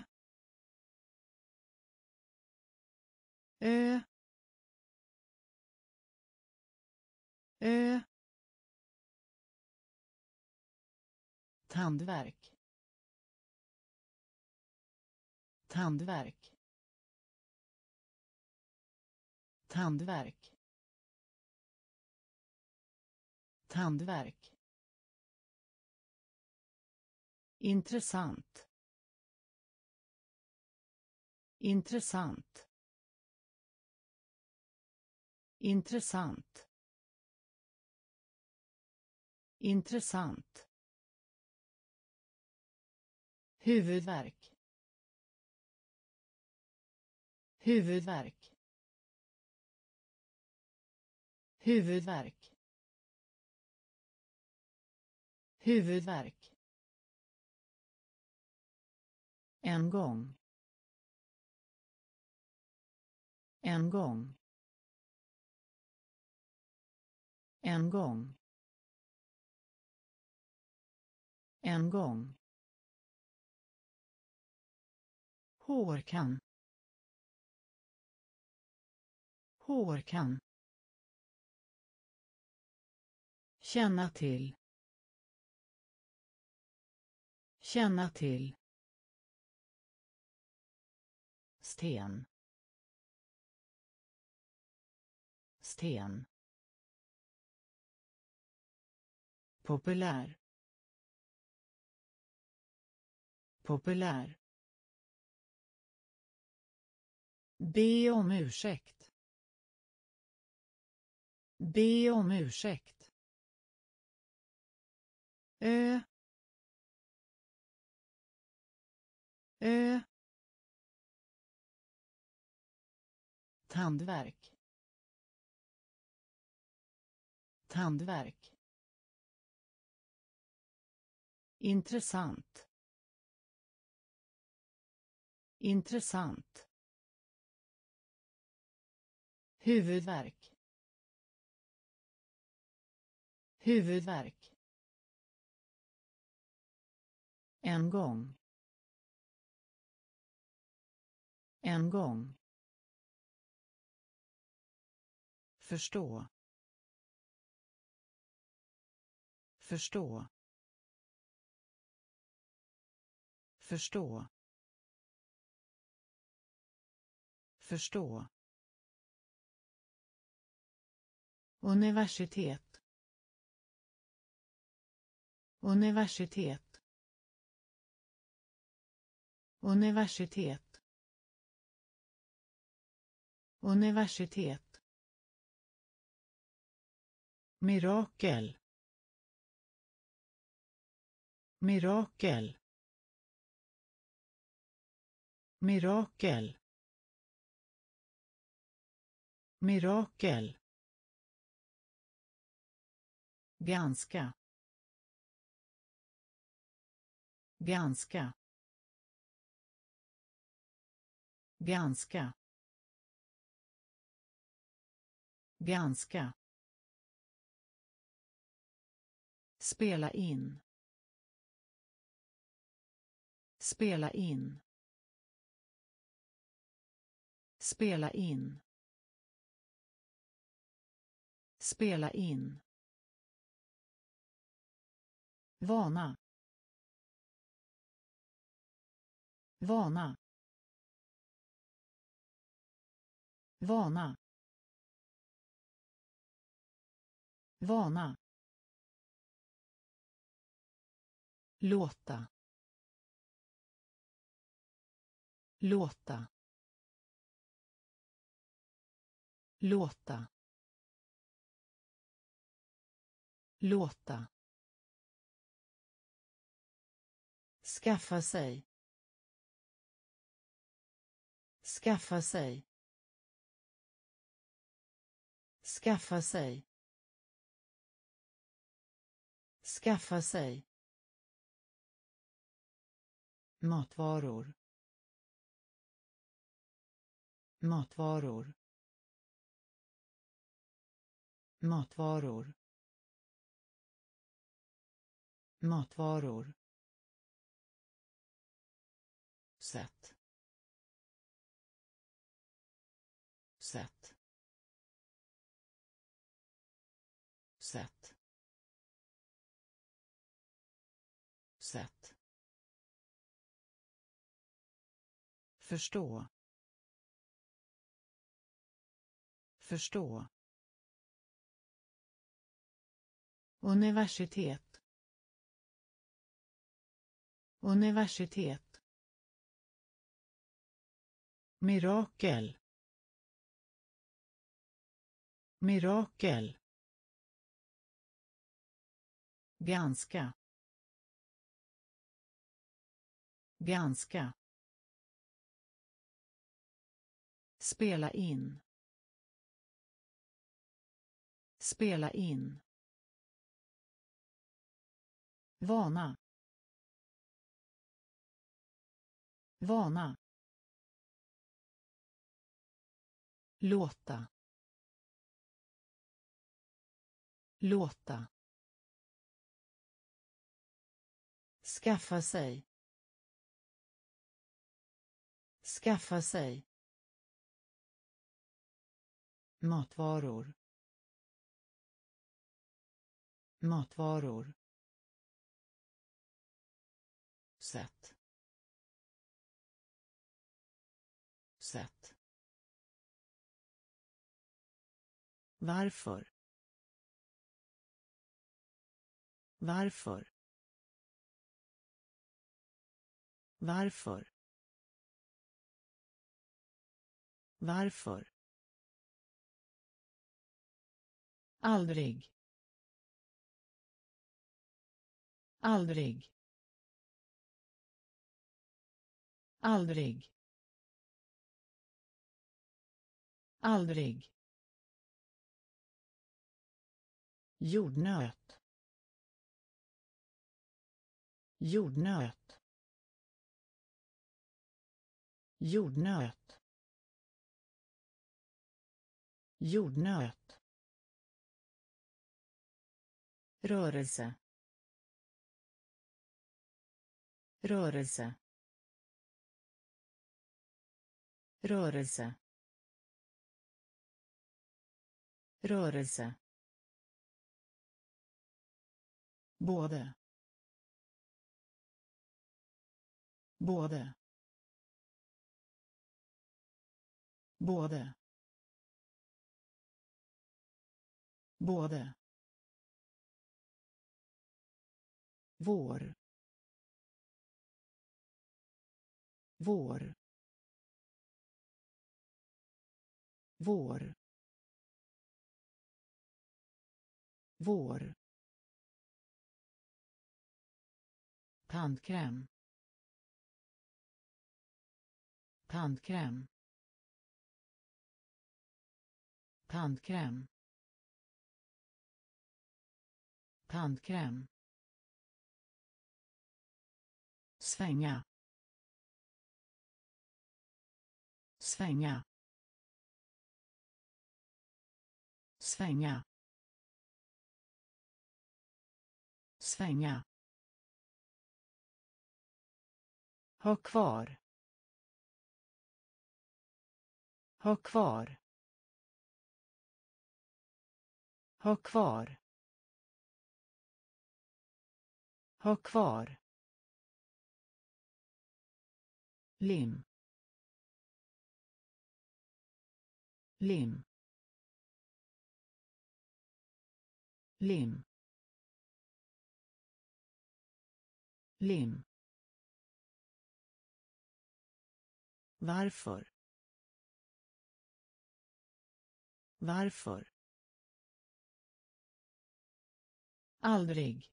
ö, ö, tandvärk, tandvärk, tandvärk, tandvärk, intressant, intressant, intressant, intressant, huvudvärk, huvudvärk, huvudvärk, huvudvärk, en gång, en gång, en gång, en gång, hårkam, hårkam, känna till, känna till, sten, sten, populär, populär, be om ursäkt, be om ursäkt, ö, ö, tandvärk, tandvärk, intressant, intressant, huvudvärk, huvudvärk, en gång, en gång, förstå, förstå, förstå, förstå, universitet, universitet, universitet, universitet, mirakel, mirakel, mirakel, mirakel, ganska, ganska, ganska, ganska, spela in, spela in, spela in, spela in, vana, vana, vana, vana, låta, låta, låta, låta, skaffa sig, skaffa sig, skaffa sig, skaffa sig, matvaror, matvaror, matvaror, matvaror, sätt, sätt, sätt, sätt, förstå, förstå, universitet, universitet, mirakel, mirakel, ganska, ganska, spela in, spela in, vana, vana, låta, låta, skaffa sig, skaffa sig, matvaror, matvaror, sätt, sätt, varför, varför, varför, varför, aldrig, aldrig, aldrig, aldrig, jordnöt, jordnöt, jordnöt, jordnöt, rörelse, rörelse, rörelse, rörelse, både, både, både, både, vår, vår, vår, vår, tandkräm, tandkräm, tandkräm, tandkräm, svänga, svänga, svänga, svänga, ha kvar, ha kvar, ha kvar, ha kvar, lim, lim, lim, lim. Varför? Varför? Aldrig.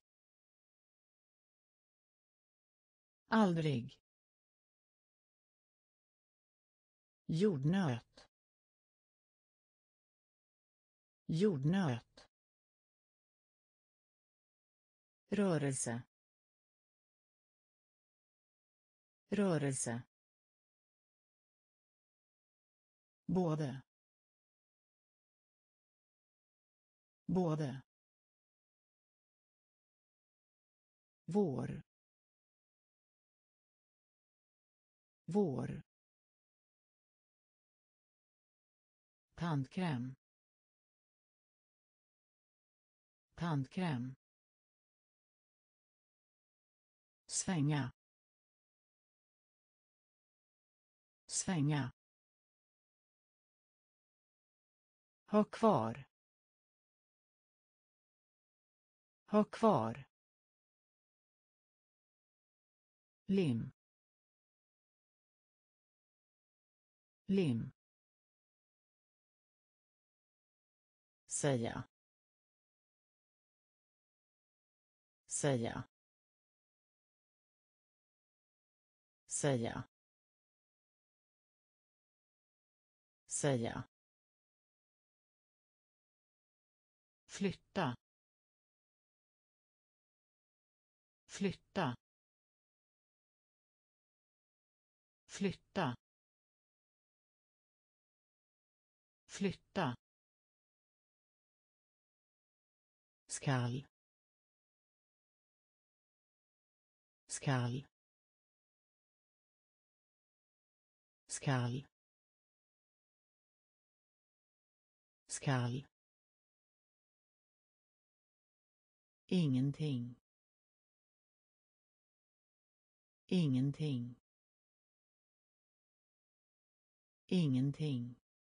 Aldrig. Jordnöt. Jordnöt. Rörelse. Rörelse. Både. Både. Vår. Vår. Tandkräm. Tandkräm. Svänga. Svänga. Ha kvar. Ha kvar. Lim. Lim. Säga. Säga. Säga. Säga. Flytta. Flytta. Flytta. Flytta. Skall. Skall. Skall. Skall. Ingenting. Ingenting. Ingenting.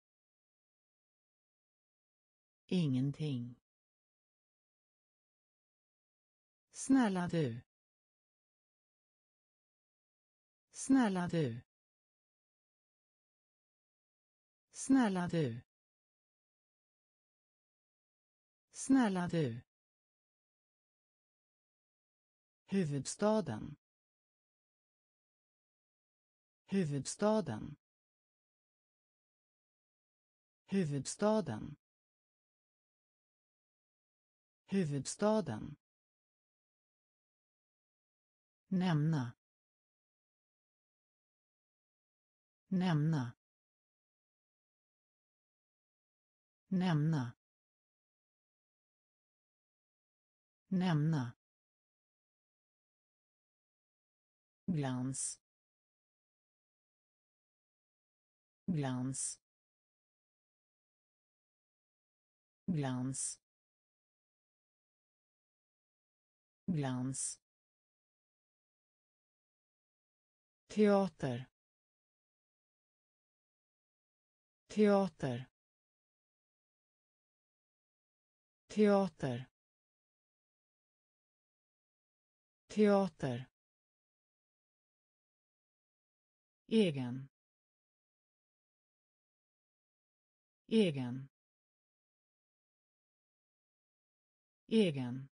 Ingenting. Snälla du. Snälla du. Snälla du. Snälla du. Huvudstaden. Huvudstaden. Huvudstaden. Huvudstaden. Nämna. Nämna. Nämna. Nämna. Glans. Glans. Glans. Glans. Teater. Teater. Teater. Teater. Egen. Egen. Egen.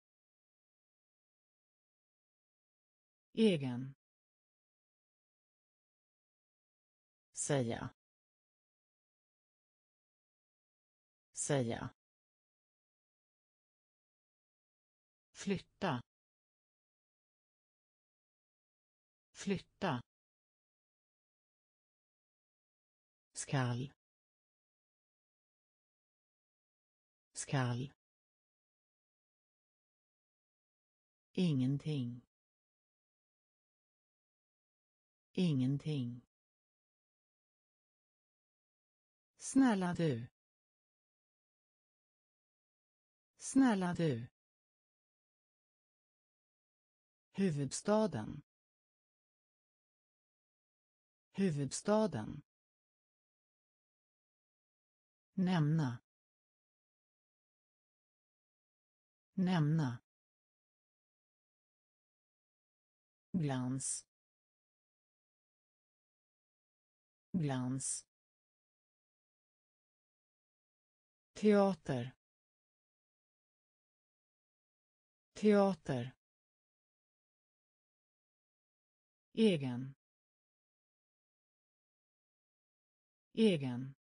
Egen. Säga. Säga. Flytta. Flytta. Skall. skall, ingenting, ingenting, snälla du, snälla du, huvudstaden, huvudstaden, nämna, nämna, glans, glans, teater, teater, egen, egen,